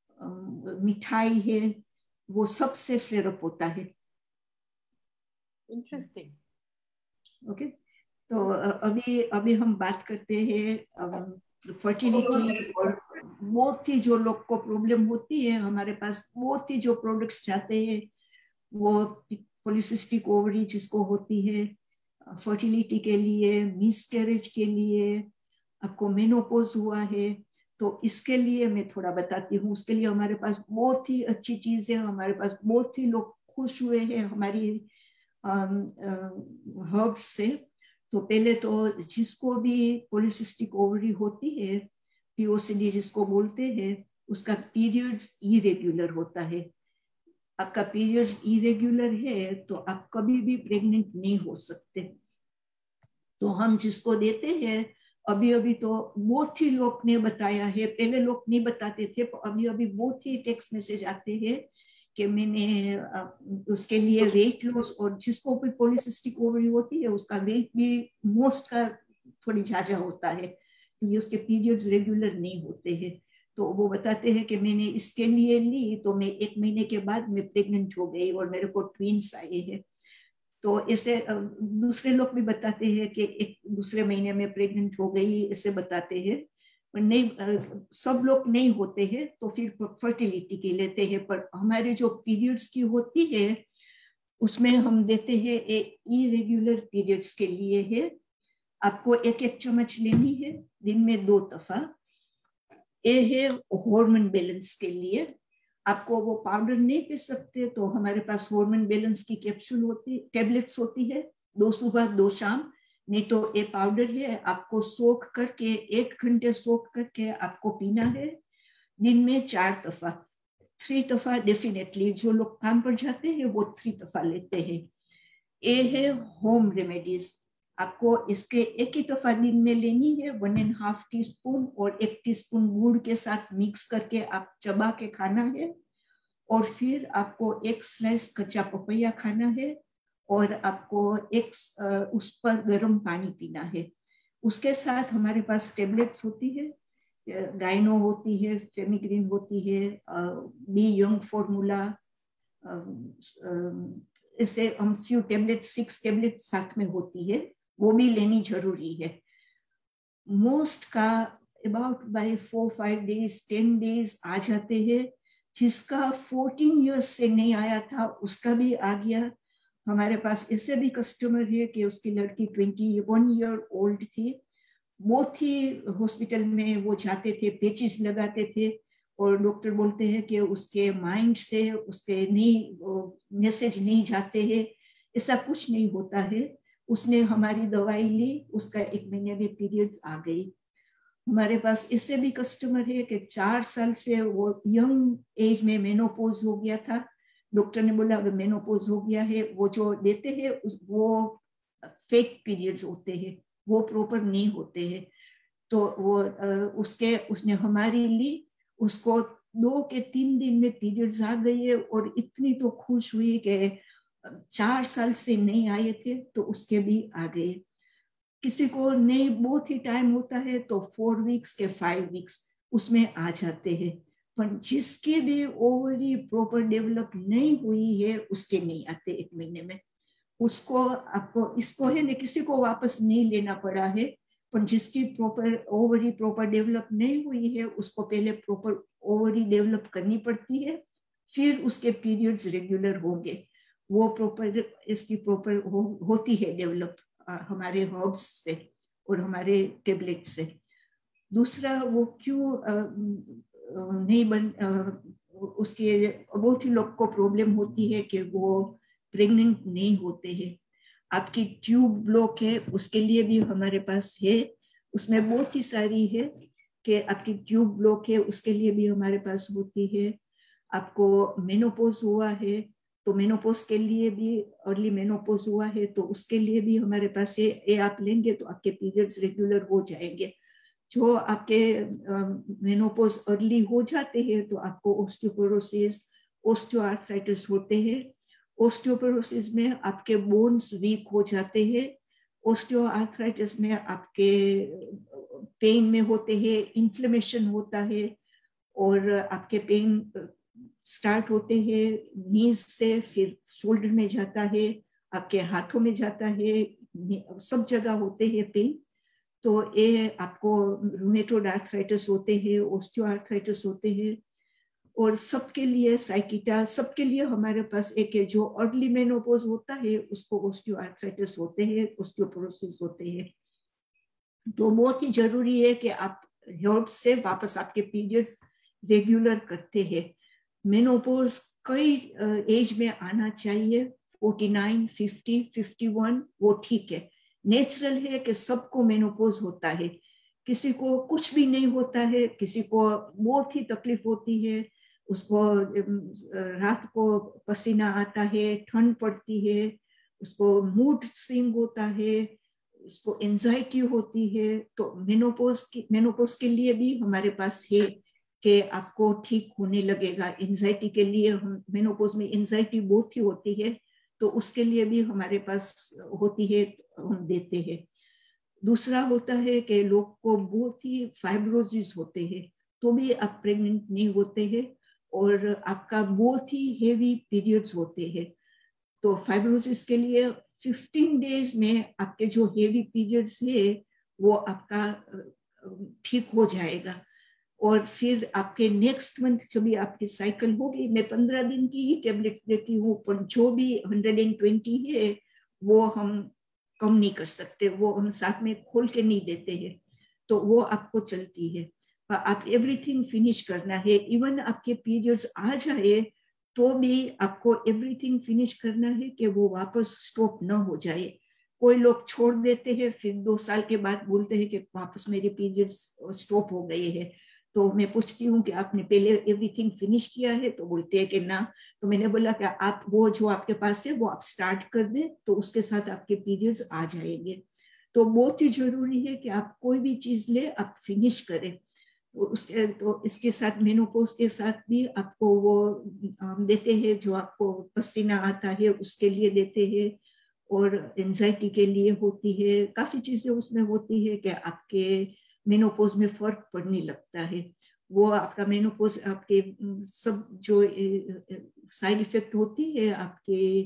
मिठाई है, वो सबसे फ्लेयर अप होता है. इंटरेस्टिंग. ओके, तो अभी अभी हम बात करते हैं फर्टिलिटी. और बहुत ही जो लोग को प्रॉब्लम होती है, हमारे पास बहुत ही जो प्रोडक्ट्स जाते हैं, वो पॉलिसिस्टिक ओवरी जिसको होती है, फर्टिलिटी के लिए, मिसकैरेज के लिए, आपको मेनोपॉज हुआ है, तो इसके लिए मैं थोड़ा बताती हूँ. उसके लिए हमारे पास बहुत ही अच्छी चीज है, हमारे पास बहुत ही लोग खुश हुए हैं हमारी हर्ब्स से. तो पहले तो जिसको भी पॉलिसिस्टिक ओवरी होती है, पीओसीडी जिसको बोलते हैं, उसका पीरियड्स इरेगुलर होता है. आपका पीरियड्स इरेगुलर है तो आप कभी भी प्रेग्नेंट नहीं हो सकते. तो हम जिसको देते हैं, अभी अभी तो बहुत ही लोग ने बताया है, पहले लोग नहीं बताते थे, अभी अभी बहुत ही टेक्स्ट मैसेज आते हैं कि मैंने उसके लिए वेट लॉस, और जिसको भी पॉलिसिस्टिक ओवरी होती है उसका वेट भी मोस्ट का थोड़ी ज्यादा होता है, क्योंकि उसके पीरियड्स रेगुलर नहीं होते हैं. तो वो बताते हैं कि मैंने इसके लिए ली तो मैं एक महीने के बाद मैं प्रेग्नेंट हो गई और मेरे को ट्विंस आए हैं. तो ऐसे दूसरे लोग भी बताते हैं कि एक दूसरे महीने में प्रेग्नेंट हो गई, ऐसे बताते हैं. पर नहीं, सब लोग नहीं होते हैं तो फिर फर्टिलिटी के लेते हैं. पर हमारे जो पीरियड्स की होती है उसमें हम देते हैं इरेगुलर पीरियड्स के लिए है. आपको एक एक चम्मच लेनी है दिन में दो दफा. ये है हार्मोन बैलेंस के लिए. आपको वो पाउडर नहीं पी सकते तो हमारे पास हार्मोन बैलेंस की कैप्सूल होती, टैबलेट्स होती है, दो सुबह दो शाम. नहीं तो ये पाउडर है, आपको सोख करके एक घंटे सोख करके आपको पीना है दिन में चार दफा. थ्री दफा डेफिनेटली, जो लोग काम पर जाते हैं वो थ्री दफा लेते हैं. ये है होम रेमेडीज. आपको इसके एक ही दफा दिन में लेनी है, one and half teaspoon और एक टीस्पून गुड़ के साथ मिक्स करके आप चबा के खाना है. और फिर आपको एक स्लाइस कच्चा पपैया खाना है और आपको एक उस पर गर्म पानी पीना है. उसके साथ हमारे पास टेबलेट्स होती है, गाइनो होती है, फेमिग्रीन होती है, बी यंग फॉर्मूला, ऐसे हम फ्यू टेबलेट, सिक्स टेबलेट साथ में होती है, वो भी लेनी जरूरी है. मोस्ट का about by four five days ten days आ जाते हैं. जिसका फोर्टीन इयर्स से नहीं आया था उसका भी आ गया. हमारे पास ऐसे भी कस्टमर है कि उसकी लड़की ट्वेंटी वन ईयर ओल्ड थी, बहुत ही हॉस्पिटल में वो जाते थे, पेचिस लगाते थे और डॉक्टर बोलते हैं कि उसके माइंड से उसके नहीं मैसेज नहीं जाते हैं. ऐसा कुछ नहीं होता है. उसने हमारी दवाई ली, उसका एक महीने में पीरियड्स आ गई. हमारे पास इससे भी कस्टमर है कि चार साल से वो यंग एज में मेनोपॉज हो गया था. डॉक्टर ने बोला अगर मेनोपॉज हो गया है, वो जो देते हैं वो फेक पीरियड्स होते हैं, वो प्रॉपर नहीं होते हैं. तो वो उसके उसने हमारी ली, उसको दो के तीन दिन में पीरियड्स आ गई है और इतनी तो खुश हुई कि चार साल से नहीं आए थे तो उसके भी आ गए। किसी को नहीं बहुत ही टाइम होता है तो फोर वीक्स के फाइव वीक्स उसमें आ जाते हैं, पर जिसके भी ओवरी प्रॉपर डेवलप नहीं हुई है उसके नहीं आते एक महीने में। उसको आपको इसको है ना, किसी को वापस नहीं लेना पड़ा है, पर जिसकी प्रॉपर ओवरी प्रॉपर डेवलप नहीं हुई है उसको पहले प्रॉपर ओवरी डेवलप करनी पड़ती है, फिर उसके पीरियड्स रेगुलर होंगे। वो प्रॉपर इसकी प्रॉपर हो, होती है डेवलप हमारे हर्ब्स से और हमारे टेबलेट से। दूसरा वो क्यों नहीं बन, उसके बहुत ही लोग को प्रॉब्लम होती है कि वो प्रेग्नेंट नहीं होते हैं। आपकी ट्यूब ब्लॉक है उसके लिए भी हमारे पास है, उसमें बहुत ही सारी है कि आपकी ट्यूब ब्लॉक है उसके लिए भी हमारे पास होती है। आपको मेनोपॉज हुआ है तो मेनोपॉज के लिए भी, अर्ली मेनोपॉज हुआ है तो उसके लिए भी हमारे पास है, ये आप लेंगे तो आपके पीरियड्स रेगुलर हो जाएंगे। जो आपके मेनोपॉज अर्ली हो जाते हैं तो आपको ऑस्टियोपोरोसिस, ऑस्टियोआर्थराइटिस होते हैं। ऑस्टियोपोरोसिस में आपके बोन्स वीक हो जाते हैं, ऑस्टियोआर्थराइटिस में आपके पेन में होते हैं, इन्फ्लेमेशन होता है और आपके पेन स्टार्ट होते हैं नीज से, फिर शोल्डर में जाता है, आपके हाथों में जाता है, सब जगह होते हैं पेन। तो ये आपको रूमेटोइड आर्थराइटिस होते हैं, ऑस्टियोआर्थराइटिस होते हैं और सबके लिए साइकिटा, सबके लिए हमारे पास एक है। जो अर्ली मेनोपॉज होता है उसको ऑस्टियोआर्थराइटिस होते हैं, ऑस्टियोपोरोसिस होते हैं। तो बहुत ही जरूरी है कि आप हर्ब्स से वापस आपके पीरियड्स रेगुलर करते हैं। मेनोपॉज कई एज में आना चाहिए, forty nine, fifty, fifty one, वो ठीक है, नेचुरल है कि सबको मेनोपॉज होता है। किसी को कुछ भी नहीं होता है, किसी को बहुत ही तकलीफ होती है, उसको रात को पसीना आता है, ठंड पड़ती है, उसको मूड स्विंग होता है, उसको एंजाइटी होती है। तो मेनोपॉज की मेनोपॉज के लिए भी हमारे पास है कि आपको ठीक होने लगेगा। एंजाइटी के लिए हम, मेनोपॉज में एंजाइटी बहुत ही होती है तो उसके लिए भी हमारे पास होती है, हम देते हैं। दूसरा होता है कि लोग को बहुत ही फाइब्रोसिस होते हैं तो भी आप प्रेग्नेंट नहीं होते हैं और आपका बहुत ही हेवी पीरियड्स होते हैं। तो फाइब्रोसिस के लिए फिफ्टीन डेज में आपके जो हेवी पीरियड्स है वो आपका ठीक हो जाएगा और फिर आपके नेक्स्ट मंथ जब भी आपकी साइकिल होगी, मैं पंद्रह दिन की ही टेबलेट्स देती हूँ, पर जो भी हंड्रेड एंड ट्वेंटी है वो हम कम नहीं कर सकते, वो हम साथ में खोल के नहीं देते हैं, तो वो आपको चलती है। आप एवरीथिंग फिनिश करना है, इवन आपके पीरियड्स आ जाए तो भी आपको एवरीथिंग फिनिश करना है कि वो वापस स्टॉप न हो जाए। कोई लोग छोड़ देते हैं फिर दो साल के बाद बोलते हैं कि वापस मेरे पीरियड्स स्टॉप हो गए हैं। तो मैं पूछती हूँ कि आपने पहले एवरीथिंग फिनिश किया है, तो बोलते हैं कि ना। तो मैंने बोला कि आप वो जो आपके पास है वो आप स्टार्ट कर दें तो उसके साथ आपके पीरियड्स आ जाएंगे। तो बहुत ही जरूरी है कि आप कोई भी चीज ले आप फिनिश करें। तो उसके तो इसके साथ मेनोपॉज के साथ भी आपको वो देते हैं जो आपको पसीना आता है उसके लिए देते हैं और एंजाइटी के लिए होती है, काफी चीजें उसमें होती है कि आपके मेनोपॉज में फर्क पड़ने लगता है। वो आपका मेनोपॉज आपके सब जो साइड इफेक्ट होती है आपके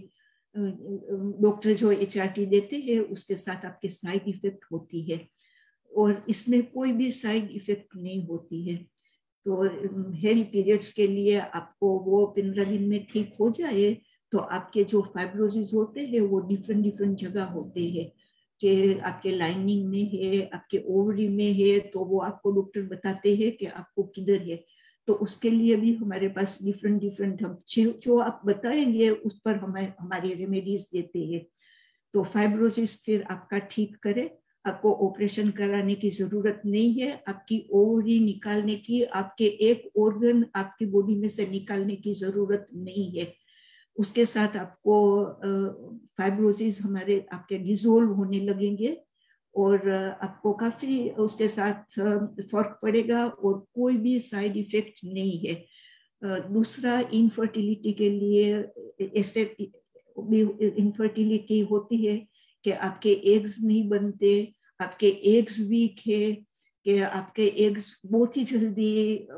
डॉक्टर जो एच आर टी देते हैं उसके साथ आपके साइड इफेक्ट होती है और इसमें कोई भी साइड इफेक्ट नहीं होती है। तो हेवी पीरियड्स के लिए आपको वो पंद्रह दिन में ठीक हो जाए तो आपके जो फाइब्रोसिस होते हैं वो डिफरेंट डिफरेंट जगह होते हैं कि आपके लाइनिंग में है, आपके ओवरी में है, तो वो आपको डॉक्टर बताते हैं कि आपको किधर है। तो उसके लिए भी हमारे पास डिफरेंट डिफरेंट हम जो आप बताएंगे उस पर हमें हमारी रेमेडीज देते हैं। तो फाइब्रोसिस फिर आपका ठीक करे, आपको ऑपरेशन कराने की जरूरत नहीं है, आपकी ओवरी निकालने की, आपके एक ऑर्गन आपकी बॉडी में से निकालने की जरूरत नहीं है। उसके साथ आपको फाइब्रोसिस हमारे आपके डिसोल्व होने लगेंगे और आपको काफी उसके साथ फर्क पड़ेगा और कोई भी साइड इफेक्ट नहीं है। दूसरा, इनफर्टिलिटी के लिए ऐसे भी इनफर्टिलिटी होती है कि आपके एग्स नहीं बनते, आपके एग्स वीक है, कि आपके एग्स बहुत ही जल्दी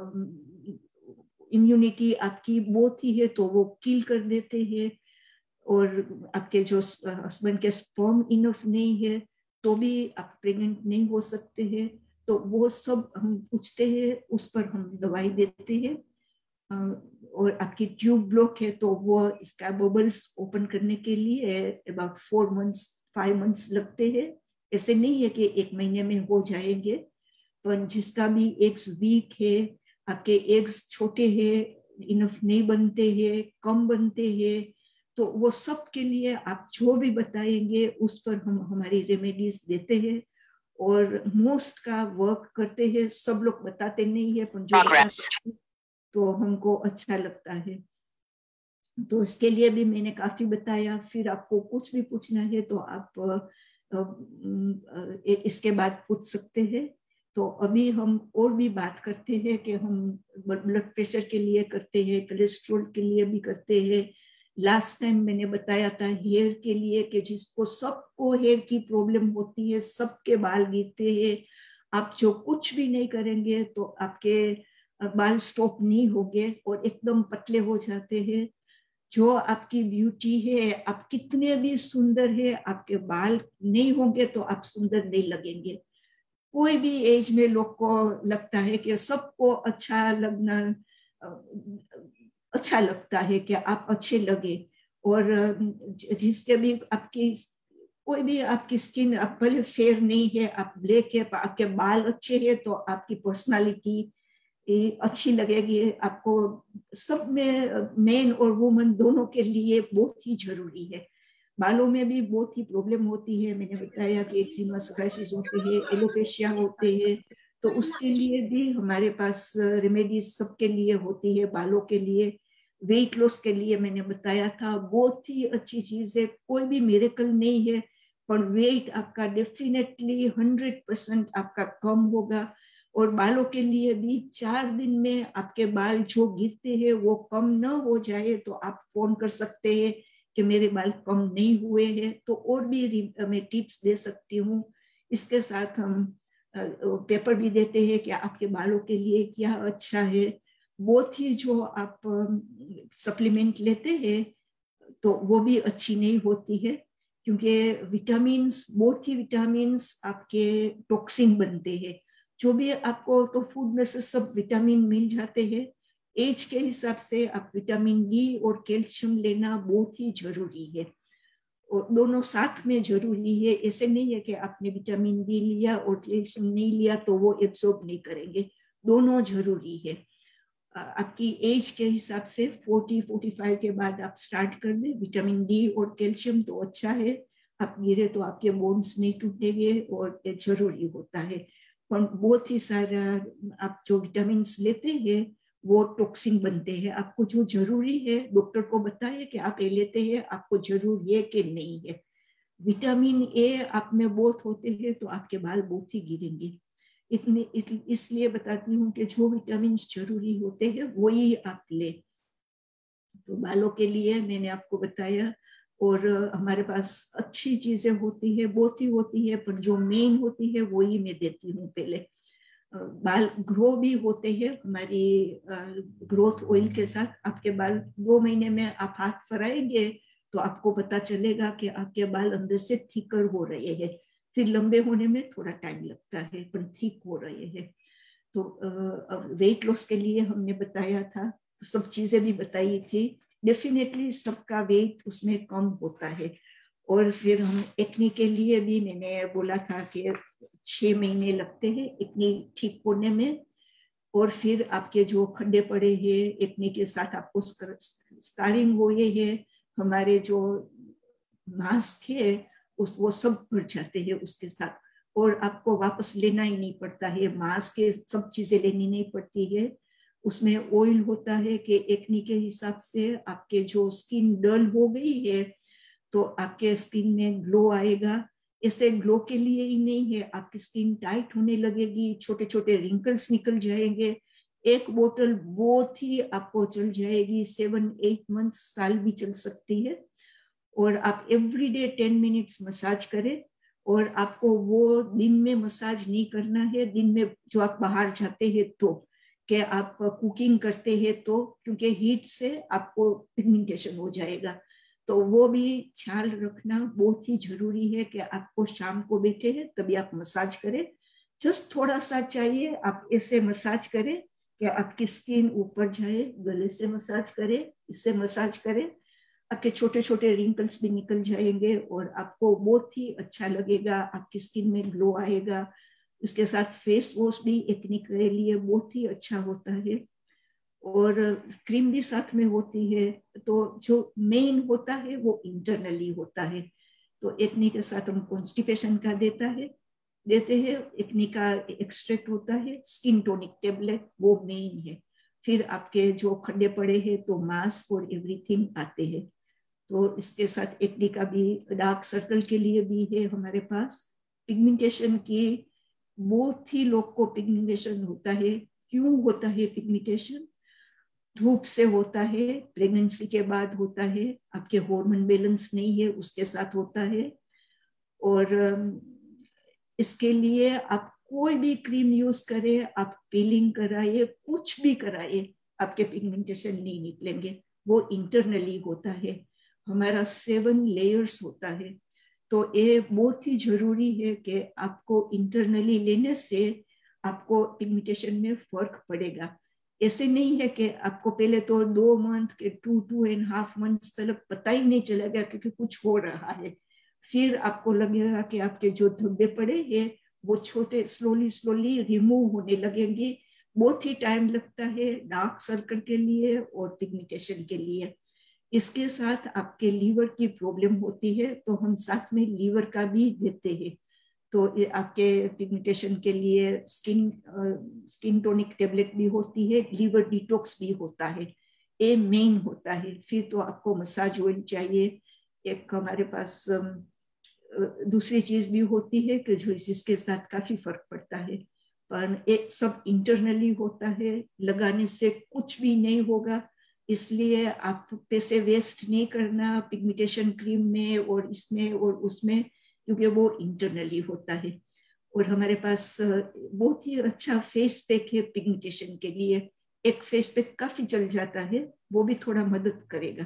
इम्यूनिटी आपकी बहुत ही है तो वो किल कर देते हैं, और आपके जो हस्बैंड के स्पर्म इनफ नहीं है तो भी आप प्रेग्नेंट नहीं हो सकते हैं। तो वो सब हम पूछते हैं, उस पर हम दवाई देते हैं। और आपकी ट्यूब ब्लॉक है तो वो इसका बबल्स ओपन करने के लिए about four months five months लगते हैं। ऐसे नहीं है कि एक महीने में हो जाएंगे, पर जिसका भी एग्स वीक है, आपके एग्स छोटे हैं, इनफ नहीं बनते हैं, कम बनते हैं, तो वो सब के लिए आप जो भी बताएंगे उस पर हम हमारी रेमेडीज देते हैं और मोस्ट का वर्क करते हैं। सब लोग बताते नहीं है, पर जो बताते हैं तो हमको अच्छा लगता है। तो इसके लिए भी मैंने काफी बताया। फिर आपको कुछ भी पूछना है तो आप इसके बाद पूछ सकते हैं। तो अभी हम और भी बात करते हैं कि हम ब्लड प्रेशर के लिए करते हैं, कोलेस्ट्रॉल के लिए भी करते हैं। लास्ट टाइम मैंने बताया था हेयर के लिए कि जिसको सबको हेयर की प्रॉब्लम होती है, सबके बाल गिरते हैं, आप जो कुछ भी नहीं करेंगे तो आपके बाल स्टॉप नहीं होंगे और एकदम पतले हो जाते हैं। जो आपकी ब्यूटी है, आप कितने भी सुंदर है, आपके बाल नहीं होंगे तो आप सुंदर नहीं लगेंगे। कोई भी एज में लोग को लगता है कि सबको अच्छा लगना अच्छा लगता है कि आप अच्छे लगे, और जिसके भी आपकी कोई भी आपकी स्किन आप भले फेयर नहीं है, आप ब्लैक है, आपके बाल अच्छे हैं तो आपकी पर्सनालिटी अच्छी लगेगी आपको। सब में मैन और वुमन दोनों के लिए बहुत ही जरूरी है। बालों में भी बहुत ही प्रॉब्लम होती है, मैंने बताया कि एक्जिमा, सोरायसिस होते हैं, एलोपेशिया होते हैं, तो उसके लिए भी हमारे पास रेमेडीज सबके लिए होती है। बालों के लिए, वेट लॉस के लिए मैंने बताया था, बहुत ही अच्छी चीज है। कोई भी मिरेकल नहीं है, पर वेट आपका डेफिनेटली हंड्रेड परसेंट आपका कम होगा। और बालों के लिए भी चार दिन में आपके बाल जो गिरते हैं वो कम न हो जाए तो आप फोन कर सकते हैं कि मेरे बाल कम नहीं हुए हैं, तो और भी मैं टिप्स दे सकती हूँ। इसके साथ हम पेपर भी देते हैं कि आपके बालों के लिए क्या अच्छा है। बहुत ही जो आप सप्लीमेंट लेते हैं तो वो भी अच्छी नहीं होती है, क्योंकि विटामिन्स, बहुत ही विटामिन्स आपके टॉक्सिन बनते हैं। जो भी आपको तो फूड में से सब विटामिन मिल जाते हैं। एज के हिसाब से आप विटामिन डी और कैल्शियम लेना बहुत ही जरूरी है, और दोनों साथ में जरूरी है। ऐसे नहीं है कि आपने विटामिन डी लिया और कैल्शियम नहीं लिया तो वो एब्जॉर्ब नहीं करेंगे, दोनों जरूरी है। आपकी एज के हिसाब से चालीस पैंतालीस के बाद आप स्टार्ट कर दें विटामिन डी और कैल्शियम तो अच्छा है। आप गिरे तो आपके बोन्स नहीं टूटेंगे और ये जरूरी होता है। पर बहुत ही सारा आप जो विटामिन लेते हैं वो टॉक्सिन बनते हैं। आपको जो जरूरी है डॉक्टर को बताइए कि आप ये लेते हैं, आपको जरूरी है कि नहीं है। विटामिन ए आप में बहुत होते हैं तो आपके बाल बहुत ही गिरेंगे। इतने इसलिए बताती हूँ कि जो विटामिन जरूरी होते हैं वही आप ले। तो बालों के लिए मैंने आपको बताया, और हमारे पास अच्छी चीजें होती है, बहुत ही होती है, पर जो मेन होती है वही मैं देती हूँ पहले। बाल ग्रो भी होते हैं हमारी ग्रोथ ऑयल के साथ। आपके बाल दो महीने में आप हाथ फराएंगे तो आपको पता चलेगा कि आपके बाल अंदर से थिकर हो रहे हैं। फिर लंबे होने में थोड़ा टाइम लगता है, पर ठीक हो रहे हैं। तो वेट लॉस के लिए हमने बताया था, सब चीजें भी बताई थी। डेफिनेटली सबका वेट उसमें कम होता है। और फिर हम एक्ने के लिए भी मैंने बोला था कि छह महीने लगते हैं एक्ने ठीक होने में। और फिर आपके जो खड्डे पड़े हैं एक्ने के साथ, आपको स्कारिंग हुए है, हमारे जो मांस थे उस वो सब भर जाते हैं उसके साथ, और आपको वापस लेना ही नहीं पड़ता है। मांस के सब चीजें लेनी नहीं पड़ती है। उसमें ऑयल होता है कि एक्ने के हिसाब से आपके जो स्किन डल हो गई है तो आपके स्किन में ग्लो आएगा। ऐसे ग्लो के लिए ही नहीं है, आपकी स्किन टाइट होने लगेगी, छोटे छोटे रिंकल्स निकल जाएंगे। एक बोतल बहुत ही आपको चल जाएगी, सेवन एट मंथ, साल भी चल सकती है। और आप every day ten minutes massage करें। और आपको वो दिन में मसाज नहीं करना है, दिन में जो आप बाहर जाते हैं तो, कि आप कुकिंग करते हैं तो, क्योंकि हीट से आपको पिगमेंटेशन हो जाएगा। तो वो भी ख्याल रखना बहुत ही जरूरी है कि आपको शाम को बैठे हैं तभी आप मसाज करें। जस्ट थोड़ा सा चाहिए, आप ऐसे मसाज करें कि आपकी स्किन ऊपर जाए, गले से मसाज करें, इससे मसाज करें, आपके छोटे छोटे रिंकल्स भी निकल जाएंगे और आपको बहुत ही अच्छा लगेगा, आपकी स्किन में ग्लो आएगा। इसके साथ फेस वॉश भी एक्ने के लिए बहुत ही अच्छा होता है और क्रीम भी साथ में होती है। तो जो मेन होता है वो इंटरनली होता है। तो एक्ने के साथ हम कॉन्स्टिपेशन का देता है देते हैं, एक्ने का एक्सट्रैक्ट होता है, स्किन टोनिक टेबलेट वो मेन है। फिर आपके जो खड्डे पड़े हैं तो मास्क और एवरीथिंग आते हैं। तो इसके साथ एक्ने का भी, डार्क सर्कल के लिए भी है हमारे पास। पिगमेंटेशन की, बहुत ही लोग को पिगमेंटेशन होता है। क्यों होता है पिगमेंटेशन? धूप से होता है, प्रेगनेंसी के बाद होता है, आपके हार्मोन बैलेंस नहीं है उसके साथ होता है। और इसके लिए आप कोई भी क्रीम यूज करें, आप पीलिंग कराइए, कुछ भी कराइए, आपके पिगमेंटेशन नहीं निकलेंगे। वो इंटरनली होता है, हमारा सेवन लेयर्स होता है। तो ये बहुत ही जरूरी है कि आपको इंटरनली लेने से आपको पिगमेंटेशन में फर्क पड़ेगा। ऐसे नहीं है कि आपको पहले तो दो मंथ के two two and half month तक पता ही नहीं चलेगा क्योंकि कुछ हो रहा है। फिर आपको लगेगा कि आपके जो धब्बे पड़े हैं वो छोटे स्लोली स्लोली रिमूव होने लगेंगे। बहुत ही टाइम लगता है डार्क सर्कल के लिए और पिगमेंटेशन के लिए। इसके साथ आपके लीवर की प्रॉब्लम होती है तो हम साथ में लीवर का भी देते हैं। तो आपके पिगमेंटेशन के लिए स्किन स्किन टोनिक टेबलेट भी होती है, लीवर डिटॉक्स भी होता है, ये मेन होता है। फिर तो आपको मसाज ऑयल चाहिए। एक हमारे पास दूसरी चीज भी होती है कि जो इसके साथ काफी फर्क पड़ता है, पर एक सब इंटरनली होता है, लगाने से कुछ भी नहीं होगा। इसलिए आप पैसे वेस्ट नहीं करना पिगमेंटेशन क्रीम में और इसमें और उसमें, क्योंकि वो इंटरनली होता है। और हमारे पास बहुत ही अच्छा फेस पैक है पिगमेंटेशन के लिए। एक फेस पैक काफी चल जाता है, वो भी थोड़ा मदद करेगा।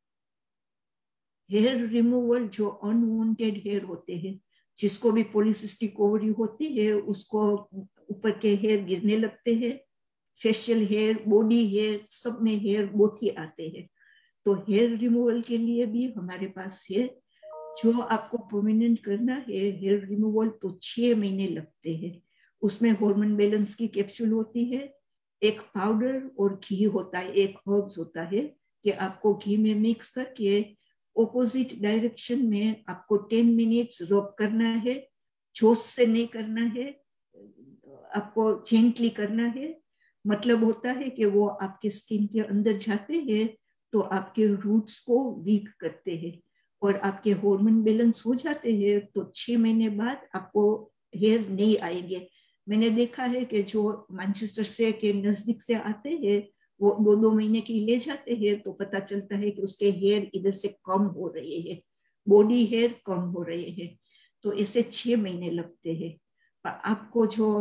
हेयर रिमूवल, जो अनवांटेड हेयर होते हैं, जिसको भी पॉलीसिस्टिक ओवरी होती है, उसको ऊपर के हेयर गिरने लगते हैं, फेशियल हेयर, बॉडी हेयर, सब में हेयर बहुत ही आते हैं। तो हेयर रिमूवल के लिए भी हमारे पास है। जो आपको परमानेंट करना है हेयर रिमूवल तो छह महीने लगते हैं। उसमें हार्मोन बैलेंस की कैप्सूल होती है, एक पाउडर और घी होता है, एक हर्ब्स होता है कि आपको घी में मिक्स करके ऑपोजिट डायरेक्शन में आपको टेन मिनट्स रब करना है। जोश से नहीं करना है, आपको जेंटली करना है। मतलब होता है कि वो आपके स्किन के अंदर जाते हैं तो आपके रूट्स को वीक करते हैं और आपके हार्मोन बैलेंस हो जाते हैं। तो छह महीने बाद आपको हेयर नहीं आएंगे। मैंने देखा है कि जो मैनचेस्टर से के नजदीक से आते हैं वो दो दो महीने के ले जाते हैं तो पता चलता है कि उसके हेयर इधर से कम हो रहे हैं, बॉडी हेयर कम हो रहे हैं। तो ऐसे छह महीने लगते हैं। आपको जो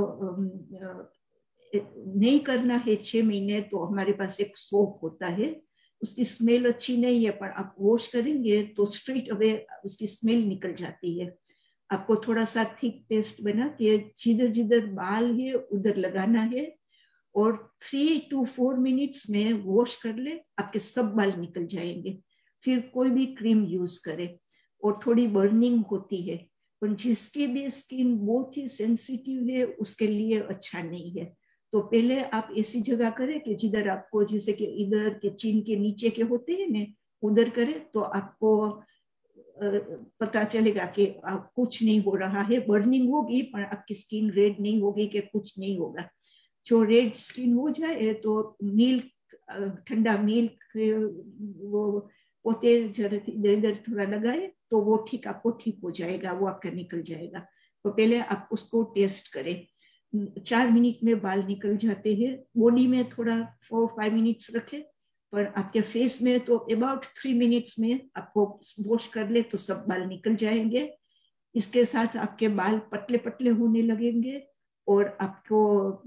नहीं करना है छह महीने, तो हमारे पास एक सोप होता है, उसकी स्मेल अच्छी नहीं है पर आप वॉश करेंगे तो स्ट्रेट अवे उसकी स्मेल निकल जाती है। आपको थोड़ा सा थिक पेस्ट बना के जिधर जिधर बाल है उधर लगाना है और थ्री टू फोर मिनट्स में वॉश कर ले, आपके सब बाल निकल जाएंगे। फिर कोई भी क्रीम यूज करे। और थोड़ी बर्निंग होती है, पर जिसकी भी स्किन बहुत ही सेंसिटिव है उसके लिए अच्छा नहीं है। तो पहले आप ऐसी जगह करें कि जिधर आपको, जैसे कि इधर के चिन के नीचे के होते हैं ना, उधर करें तो आपको पता चलेगा कि आप कुछ नहीं हो रहा है। बर्निंग होगी पर आपकी स्किन रेड नहीं होगी कि कुछ नहीं होगा। जो रेड स्किन हो जाए तो मिल्क, ठंडा मिल्क, वो पोते इधर इधर थोड़ा लगाए तो वो ठीक आपको ठीक हो जाएगा, वो आपका निकल जाएगा। तो पहले आप उसको टेस्ट करें। चार मिनट में बाल निकल जाते हैं, बॉडी में थोड़ा फोर फाइव मिनट्स रखें, पर आपके फेस में तो अबाउट थ्री मिनट्स में आपको वॉश कर ले तो सब बाल निकल जाएंगे। इसके साथ आपके बाल पतले पतले होने लगेंगे और आपको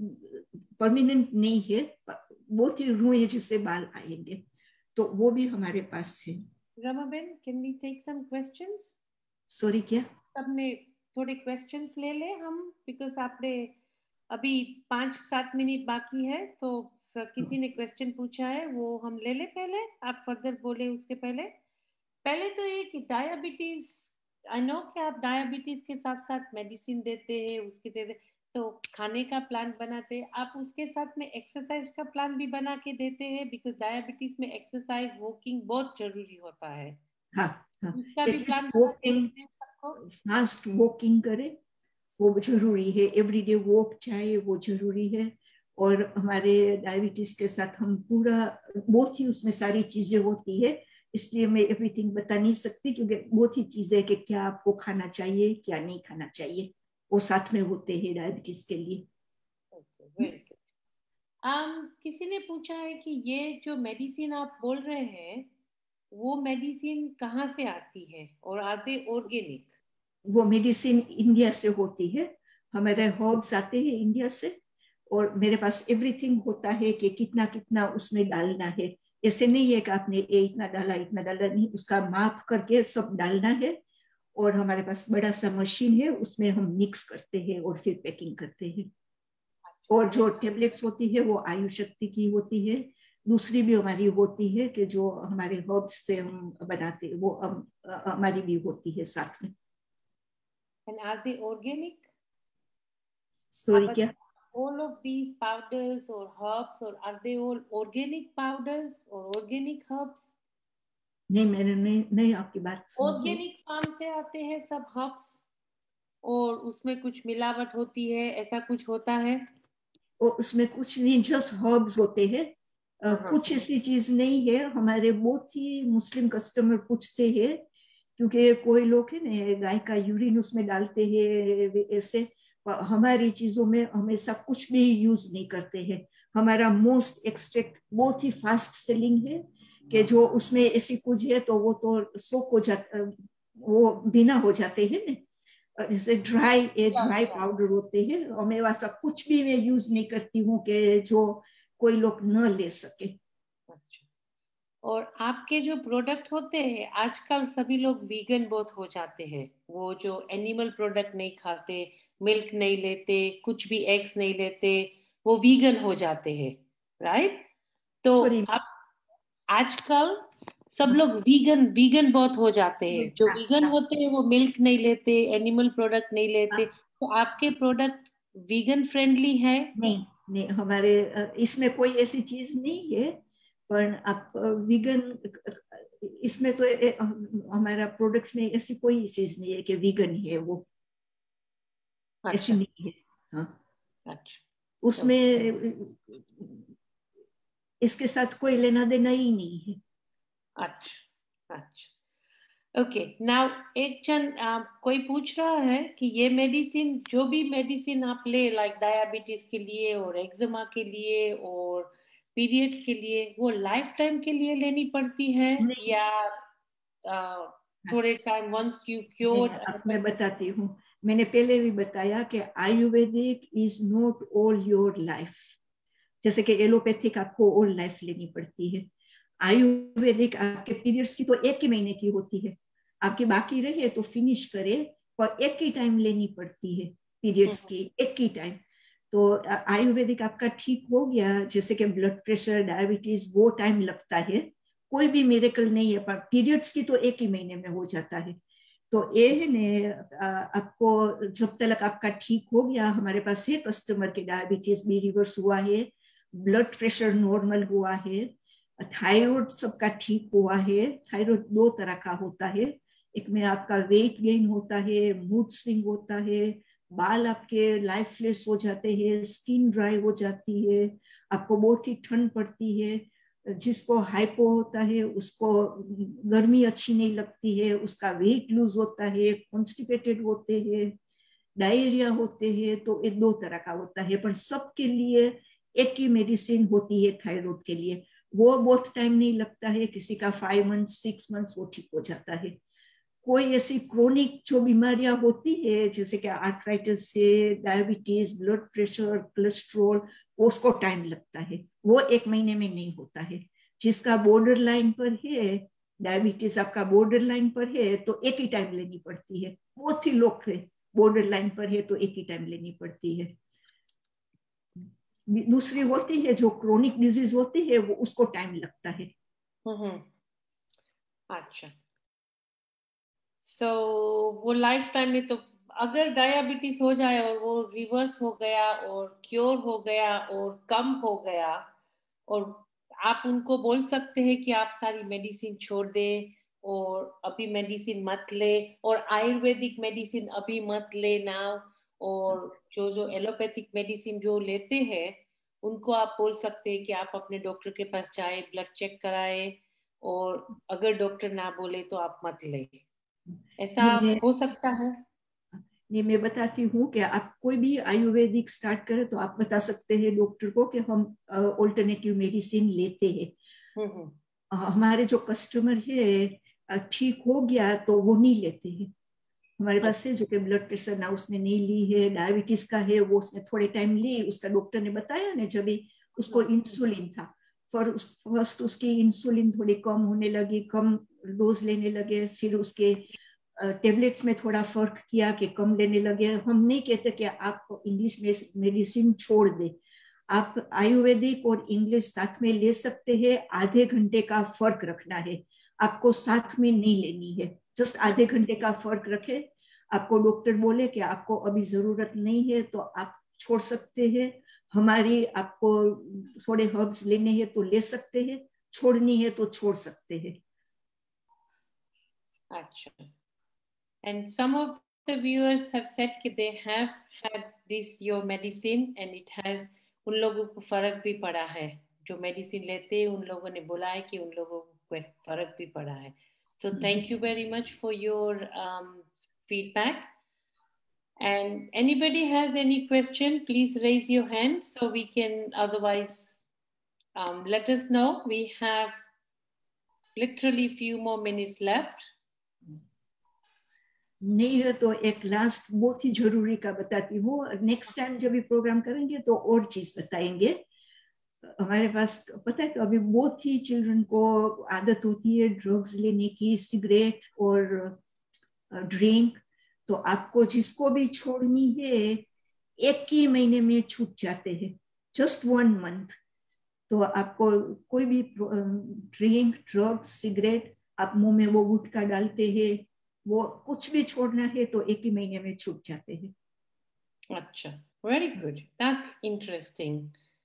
परमानेंट नहीं है, बहुत ही रुए जैसे बाल आएंगे, तो वो भी हमारे पास है। Ramaben, can we take some questions? Sorry क्या? सबने थोड़े क्वेश्चंस ले ले हम, बिकॉज आपने अभी पाँच सात मिनट बाकी है, तो किसी ने क्वेश्चन पूछा है वो हम ले ले पहले, आप फर्दर बोले उसके पहले। पहले तो ये कि डायबिटीज, आई नो कि आप डायबिटीज के साथ साथ मेडिसिन देते हैं, उसके देते तो खाने का प्लान बनाते हैं, आप उसके साथ में एक्सरसाइज का प्लान भी बना के देते हैं, बिकॉज डायबिटीज में एक्सरसाइज वॉकिंग बहुत जरूरी होता है। हाँ हाँ, उसका भी प्लान वॉकिंग, फास्ट वॉकिंग करे वो जरूरी है, एवरीडे वॉक चाहे वो जरूरी है। और हमारे डायबिटीज के साथ हम पूरा बहुत ही उसमें सारी चीजें होती है, इसलिए मैं एवरीथिंग बता नहीं सकती, क्योंकि बहुत ही चीजें कि क्या आपको खाना चाहिए क्या नहीं खाना चाहिए, वो साथ में होते हैं डायबिटीज के लिए। okay, very good. um, किसी ने पूछा है कि ये जो मेडिसिन आप बोल रहे हैं वो मेडिसिन कहाँ से आती है और आते ऑर्गेनिक? वो मेडिसिन इंडिया से होती है, हमारे हर्ब्स आते हैं इंडिया से, और मेरे पास एवरीथिंग होता है कि कितना कितना उसमें डालना है। ऐसे नहीं है कि आपने ये इतना डाला इतना डाला, नहीं, उसका माप करके सब डालना है। और हमारे पास बड़ा सा मशीन है, उसमें हम मिक्स करते हैं और फिर पैकिंग करते हैं। और जो टेबलेट्स होती है वो आयु शक्ति की होती है, दूसरी भी हमारी होती है कि जो हमारे हर्ब्स से हम बनाते हैं, वो हम, हमारी भी होती है साथ में। And are they organic? Sorry क्या? All of these powders or herbs, or are they all organic powders or organic herbs? नहीं, मैंने नहीं नहीं आपकी बात समझ। ऑर्गेनिक फार्म से आते हैं सब हर्ब्स और उसमें कुछ मिलावट होती है, ऐसा कुछ होता है? और उसमें कुछ नहीं, जस्ट हर्ब्स होते हैं, कुछ ऐसी चीज नहीं है। हमारे बहुत ही मुस्लिम कस्टमर पूछते हैं, क्योंकि कोई लोग है ना गाय का यूरिन उसमें डालते हैं ऐसे, हमारी चीजों में हमेशा कुछ भी यूज नहीं करते हैं। हमारा मोस्ट एक्सट्रैक्ट बहुत ही फास्ट सेलिंग है, कि जो उसमें ऐसी कुछ है तो वो तो सोक हो जाता, वो बिना हो जाते हैं ना, जैसे ड्राई ए ड्राई पाउडर होते हैं, और मैं वैसा कुछ भी मैं यूज नहीं करती हूँ कि जो कोई लोग न ले सके। अच्छा, और आपके जो प्रोडक्ट होते हैं आजकल सभी लोग वीगन बहुत हो जाते हैं, वो जो एनिमल प्रोडक्ट नहीं खाते, मिल्क नहीं लेते, कुछ भी एग्स नहीं लेते, वो वीगन हो जाते हैं, राइट? तो Sorry. आप आजकल सब लोग वीगन वीगन बहुत हो जाते हैं, जो वीगन होते हैं वो मिल्क नहीं लेते, एनिमल प्रोडक्ट नहीं लेते, तो आपके प्रोडक्ट वीगन फ्रेंडली है? नहीं नहीं, हमारे इसमें कोई ऐसी चीज नहीं है, पर आप वीगन इसमें तो ए, हमारा प्रोडक्ट्स में ऐसी कोई चीज नहीं है कि वीगन है वो। अच्छा। ऐसी नहीं है। हाँ। अच्छा। उसमें इसके साथ कोई लेना देना ही नहीं है। अच्छा अच्छा, ओके। नाउ एक जन कोई पूछ रहा है कि ये मेडिसिन, जो भी मेडिसिन आप ले, लाइक डायबिटीज के लिए और एक्जिमा के लिए और पीरियड्स के लिए, वो लाइफ टाइम के लिए लेनी पड़ती है या uh, थोड़े टाइम वंस यू क्योर्ड? अब मैं बताती हूँ, मैंने पहले भी बताया कि ayurvedic is not all your life. जैसे कि एलोपैथिक आपको ऑल लाइफ लेनी पड़ती है, आयुर्वेदिक आपके पीरियड्स की तो एक ही महीने की होती है, आपके बाकी रहे तो फिनिश करे, और एक ही टाइम लेनी पड़ती है पीरियड्स की, एक ही टाइम। तो आयुर्वेदिक आपका ठीक हो गया, जैसे कि ब्लड प्रेशर, डायबिटीज, वो टाइम लगता है, कोई भी मिरेकल नहीं है, पर पीरियड्स की तो एक ही महीने में हो जाता है। तो ये ने आपको जब तक आपका ठीक हो गया, हमारे पास है कस्टमर के डायबिटीज भी रिवर्स हुआ है, ब्लड प्रेशर नॉर्मल हुआ है, थायराइड सबका ठीक हुआ है। थायराइड दो तरह का होता है, एक में आपका वेट गेन होता है, मूड स्विंग होता है, बाल आपके लाइफलेस हो जाते हैं, स्किन ड्राई हो जाती है, आपको बहुत ही ठंड पड़ती है, जिसको हाइपो होता है उसको गर्मी अच्छी नहीं लगती है, उसका वेट लूज होता है, कॉन्स्टिपेटेड होते हैं, डायरिया होते हैं, तो ये दो तरह का होता है। पर सबके लिए एक ही मेडिसिन होती है थायराइड के लिए, वो बहुत टाइम नहीं लगता है, किसी का फाइव मंथ्स सिक्स मंथ्स वो ठीक हो जाता है। कोई ऐसी क्रोनिक जो बीमारियां होती है जैसे कि आर्थराइटिस से, डायबिटीज, ब्लड प्रेशर, कोलेस्ट्रॉल, उसको टाइम लगता है, वो एक महीने में नहीं होता है। जिसका बॉर्डर लाइन पर है, डायबिटीज आपका बॉर्डर लाइन पर है, तो एक ही टाइम लेनी पड़ती है। बहुत ही लोग है बॉर्डर लाइन पर है तो एक ही टाइम लेनी पड़ती है। दूसरी होती है जो क्रोनिक डिजीज होती है, वो उसको टाइम लगता है। अच्छा, सो so, वो लाइफ टाइम में, तो अगर डायबिटीज हो जाए और वो रिवर्स हो गया और क्योर हो गया और कम हो गया, और आप उनको बोल सकते हैं कि आप सारी मेडिसिन छोड़ दे और अभी मेडिसिन मत ले, और आयुर्वेदिक मेडिसिन अभी मत ले ना, और जो जो एलोपैथिक मेडिसिन जो लेते हैं उनको आप बोल सकते हैं कि आप अपने डॉक्टर के पास जाए, ब्लड चेक कराए, और अगर डॉक्टर ना बोले तो आप मत ले। ऐसा हो सकता है? नहीं, मैं बताती हूँ कि आप कोई भी आयुर्वेदिक स्टार्ट करें तो आप बता सकते हैं डॉक्टर को कि हम ऑल्टरनेटिव मेडिसिन लेते हैं। हमारे जो कस्टमर है ठीक हो गया तो वो नहीं लेते हैं। हमारे पास से जो कि ब्लड प्रेशर ना उसने नहीं ली है, डायबिटीज का है वो उसने थोड़े टाइम ली, उसका डॉक्टर ने बताया ना जब उसको इंसुलिन था, पर फर्स्ट उसकी इंसुलिन थोड़ी कम होने लगी, कम डोज लेने लगे, फिर उसके टेबलेट्स में थोड़ा फर्क किया कि कम लेने लगे। हम नहीं कहते कि आप इंग्लिश मेडिसिन छोड़ दे, आप आयुर्वेदिक और इंग्लिश साथ में ले सकते हैं। आधे घंटे का फर्क रखना है, आपको साथ में नहीं लेनी है, जस्ट आधे घंटे का फर्क रखे। आपको डॉक्टर बोले कि आपको अभी जरूरत नहीं है तो आप छोड़ सकते हैं, हमारी आपको थोड़े हर्ब्स लेने हैं तो ले सकते हैं, छोड़नी है तो छोड़ सकते हैं। अच्छा, and some of the viewers have said that they have had this your medicine and it has, उन लोगों को फर्क भी पड़ा है, जो मेडिसिन लेते हैं उन लोगों ने बोला है कि उन लोगों को फर्क भी पड़ा है। So thank you very much for your um, feedback. And anybody has any question, please raise your hand so we can, otherwise um, let us know. We have literally few more minutes left. नहीं है तो एक last बहुत ही जरूरी का बताती हूँ, next time जब भी प्रोग्राम करेंगे तो और चीज बताएंगे। हमारे पास पता है कि अभी बहुत ही चिल्ड्रन को आदत होती है ड्रग्स लेने की, सिगरेट और ड्रिंक, तो आपको जिसको भी छोड़नी है एक ही महीने में छूट जाते हैं, जस्ट वन मंथ। तो आपको कोई भी ड्रिंक, ड्रग्स, सिगरेट, आप मुंह में वो गुटखा डालते हैं, वो कुछ भी छोड़ना है तो एक ही महीने में छूट जाते हैं। अच्छा, very good, that's interesting.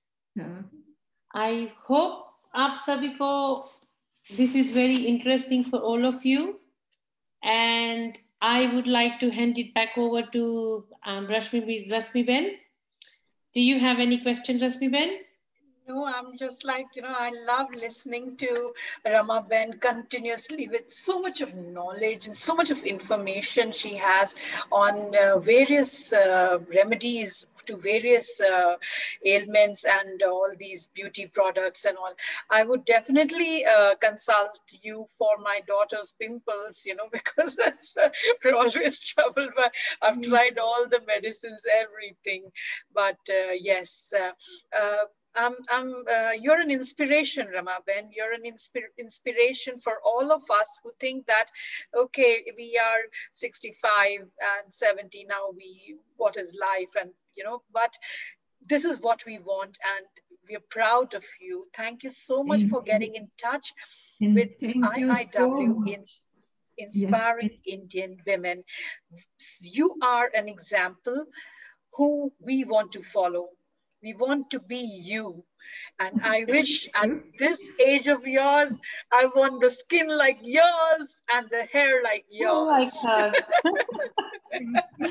I hope आप सभी को this is very interesting for all of you, and I would like to hand it back over to um, Rashmi, Rashmi Ben. Do you have any questions, Rashmi Ben? No, I'm just like, you know, I love listening to Rama Ben continuously with so much of knowledge and so much of information she has on uh, various uh, remedies to various uh, ailments and all these beauty products and all. I would definitely uh, consult you for my daughter's pimples, you know, because that's uh, always trouble. But I've mm-hmm. tried all the medicines, everything. But uh, yes, uh, uh, I'm, I'm, uh, you're an inspiration, Rama Ben. You're an insp- inspiration for all of us who think that, okay, we are sixty-five and seventy now, we, what is life? And, you know, but this is what we want and we're proud of you. Thank you so much Thank for you. getting in touch and with I I I W, so in Inspiring yeah. Indian Women. You are an example who we want to follow. We want to be you. And I wish at this age of yours, I want the skin like yours and the hair like yours. Like her.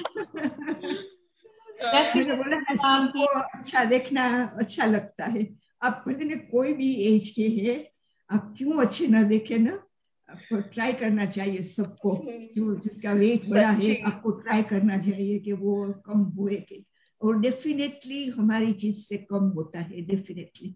मैंने बोला सबको अच्छा देखना अच्छा लगता है, आप भले ने कोई भी एज के है, आप क्यों अच्छे ना देखे ना, आपको ट्राई करना चाहिए सबको, जो जिसका वेट बड़ा है आपको ट्राई करना चाहिए कि वो कम हुए के, और डेफिनेटली हमारी चीज से कम होता है, definitely.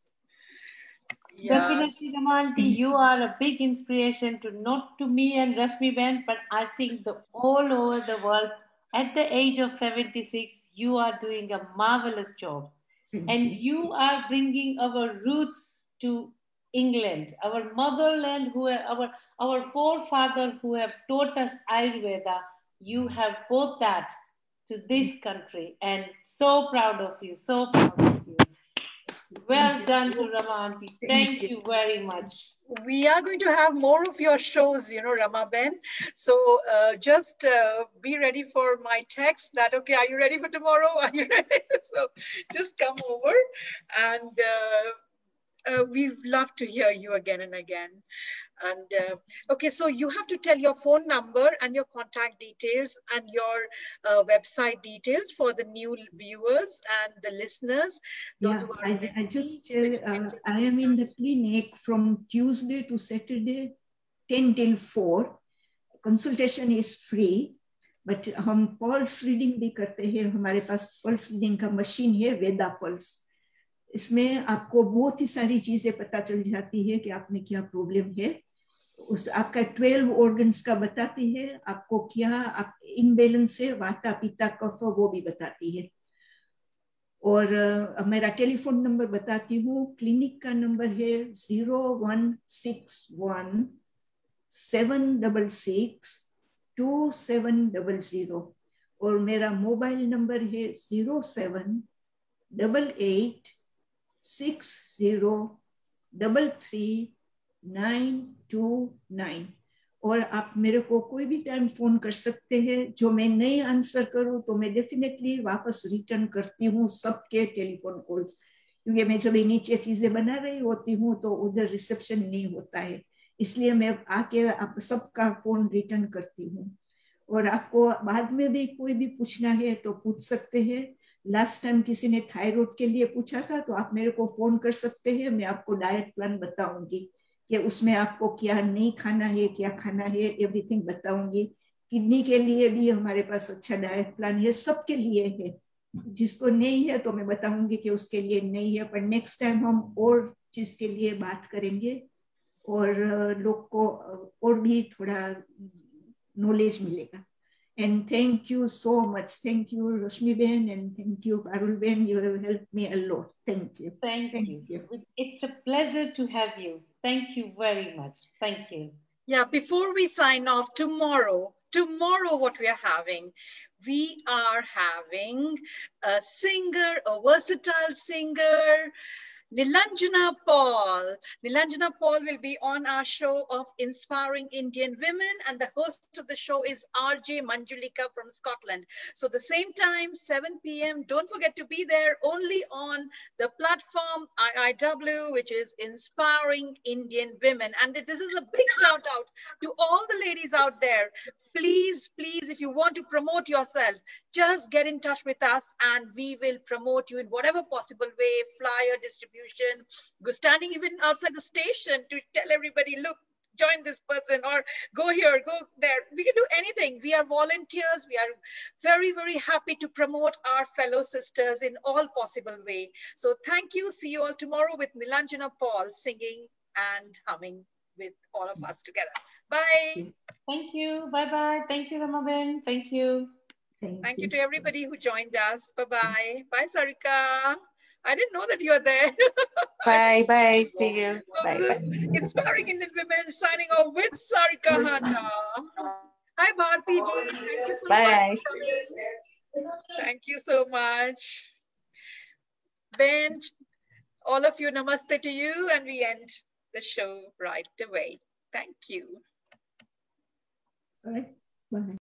Yes. Definitely, Rama aunty, you are a big inspiration to not to me and Rashmi Ben, but I think the all over the world. At the age of seventy-six, you are doing a marvelous job, Thank and you. you are bringing our roots to England, our motherland, who are our our forefathers who have taught us Ayurveda. You have brought that to this country, and so proud of you. So proud of you. Well done to Rama aunty. Thank, Thank you. you very much. We are going to have more of your shows, you know, Rama Ben. So uh, just uh, be ready for my text that, okay, are you ready for tomorrow? Are you ready? So just come over, and uh, uh, we'd love to hear you again and again. And uh, okay, so you have to tell your phone number and your contact details and your uh, website details for the new viewers and the listeners. Those Yeah, who are I, I just tell, uh, I am in the clinic from Tuesday to Saturday, ten till four. Consultation is free, but हम pulse reading भी करते हैं. हमारे पास pulse reading का मशीन है, Veda pulse. इसमें आपको बहुत ही सारी चीजें पता चल जाती है कि आप में क्या प्रॉब्लम है. उस आपका ट्वेल्व ऑर्गन्स का बताती है, आपको क्या आप इनबैलेंस है, वाता पित्ता कफ, वो भी बताती है. और uh, मेरा टेलीफोन नंबर बताती हूँ. क्लिनिक का नंबर है zero one six one seven double six two seven double zero, और मेरा मोबाइल नंबर है zero seven double eight six zero double three nine two nine. और आप मेरे को कोई भी टाइम फोन कर सकते हैं. जो मैं नहीं आंसर करूं तो मैं डेफिनेटली वापस रिटर्न करती हूँ सबके टेलीफोन कॉल्स, क्योंकि मैं जब नीचे चीजें बना रही होती हूँ तो उधर रिसेप्शन नहीं होता है, इसलिए मैं आके आप सबका फोन रिटर्न करती हूँ. और आपको बाद में भी कोई भी पूछना है तो पूछ सकते हैं. लास्ट टाइम किसी ने थायराइड के लिए पूछा था, तो आप मेरे को फोन कर सकते हैं. मैं आपको डाइट प्लान बताऊंगी कि उसमें आपको क्या नहीं खाना है, क्या खाना है, एवरीथिंग बताऊंगी. किडनी के लिए भी हमारे पास अच्छा डाइट प्लान है, सबके लिए है. जिसको नहीं है तो मैं बताऊंगी कि उसके लिए नहीं है, पर नेक्स्ट टाइम हम और चीज के लिए बात करेंगे और लोग को और भी थोड़ा नॉलेज मिलेगा. And thank you so much. Thank you, Rashmi Ben, and thank you, Parul Ben. You have helped me a lot. Thank you. Thank, thank you. you. It's a pleasure to have you. Thank you very much. Thank you. Yeah, before we sign off, tomorrow, tomorrow what we are having, we are having a singer, a versatile singer, Nilanjana Paul. Nilanjana Paul will be on our show of Inspiring Indian Women, and the host of the show is R J Manjulika from Scotland. So the same time, seven p m Don't forget to be there, only on the platform I I W, which is Inspiring Indian Women. And this is a big shout out to all the ladies out there. Please, please, if you want to promote yourself, just get in touch with us and we will promote you in whatever possible way, flyer distribution, go standing even outside the station to tell everybody, look, join this person, or go here, go there. We can do anything. We are volunteers. We are very, very happy to promote our fellow sisters in all possible way. So thank you. See you all tomorrow with Nilanjana Paul singing and humming with all of us together. Bye. Thank you. Bye-bye. Thank you, Rama Ben. Thank you. Thank, Thank you. you to everybody who joined us. Bye-bye. Bye, Sarika. I didn't know that you are there. Bye, bye. See you. So bye, this bye. is Inspiring Indian Women signing off with Sarika Hanna. Hi, Bharti ji. Thank you so bye. much for coming. Thank you so much. Ben, all of you, namaste to you, and we end the show right away. Thank you. All right. Bye.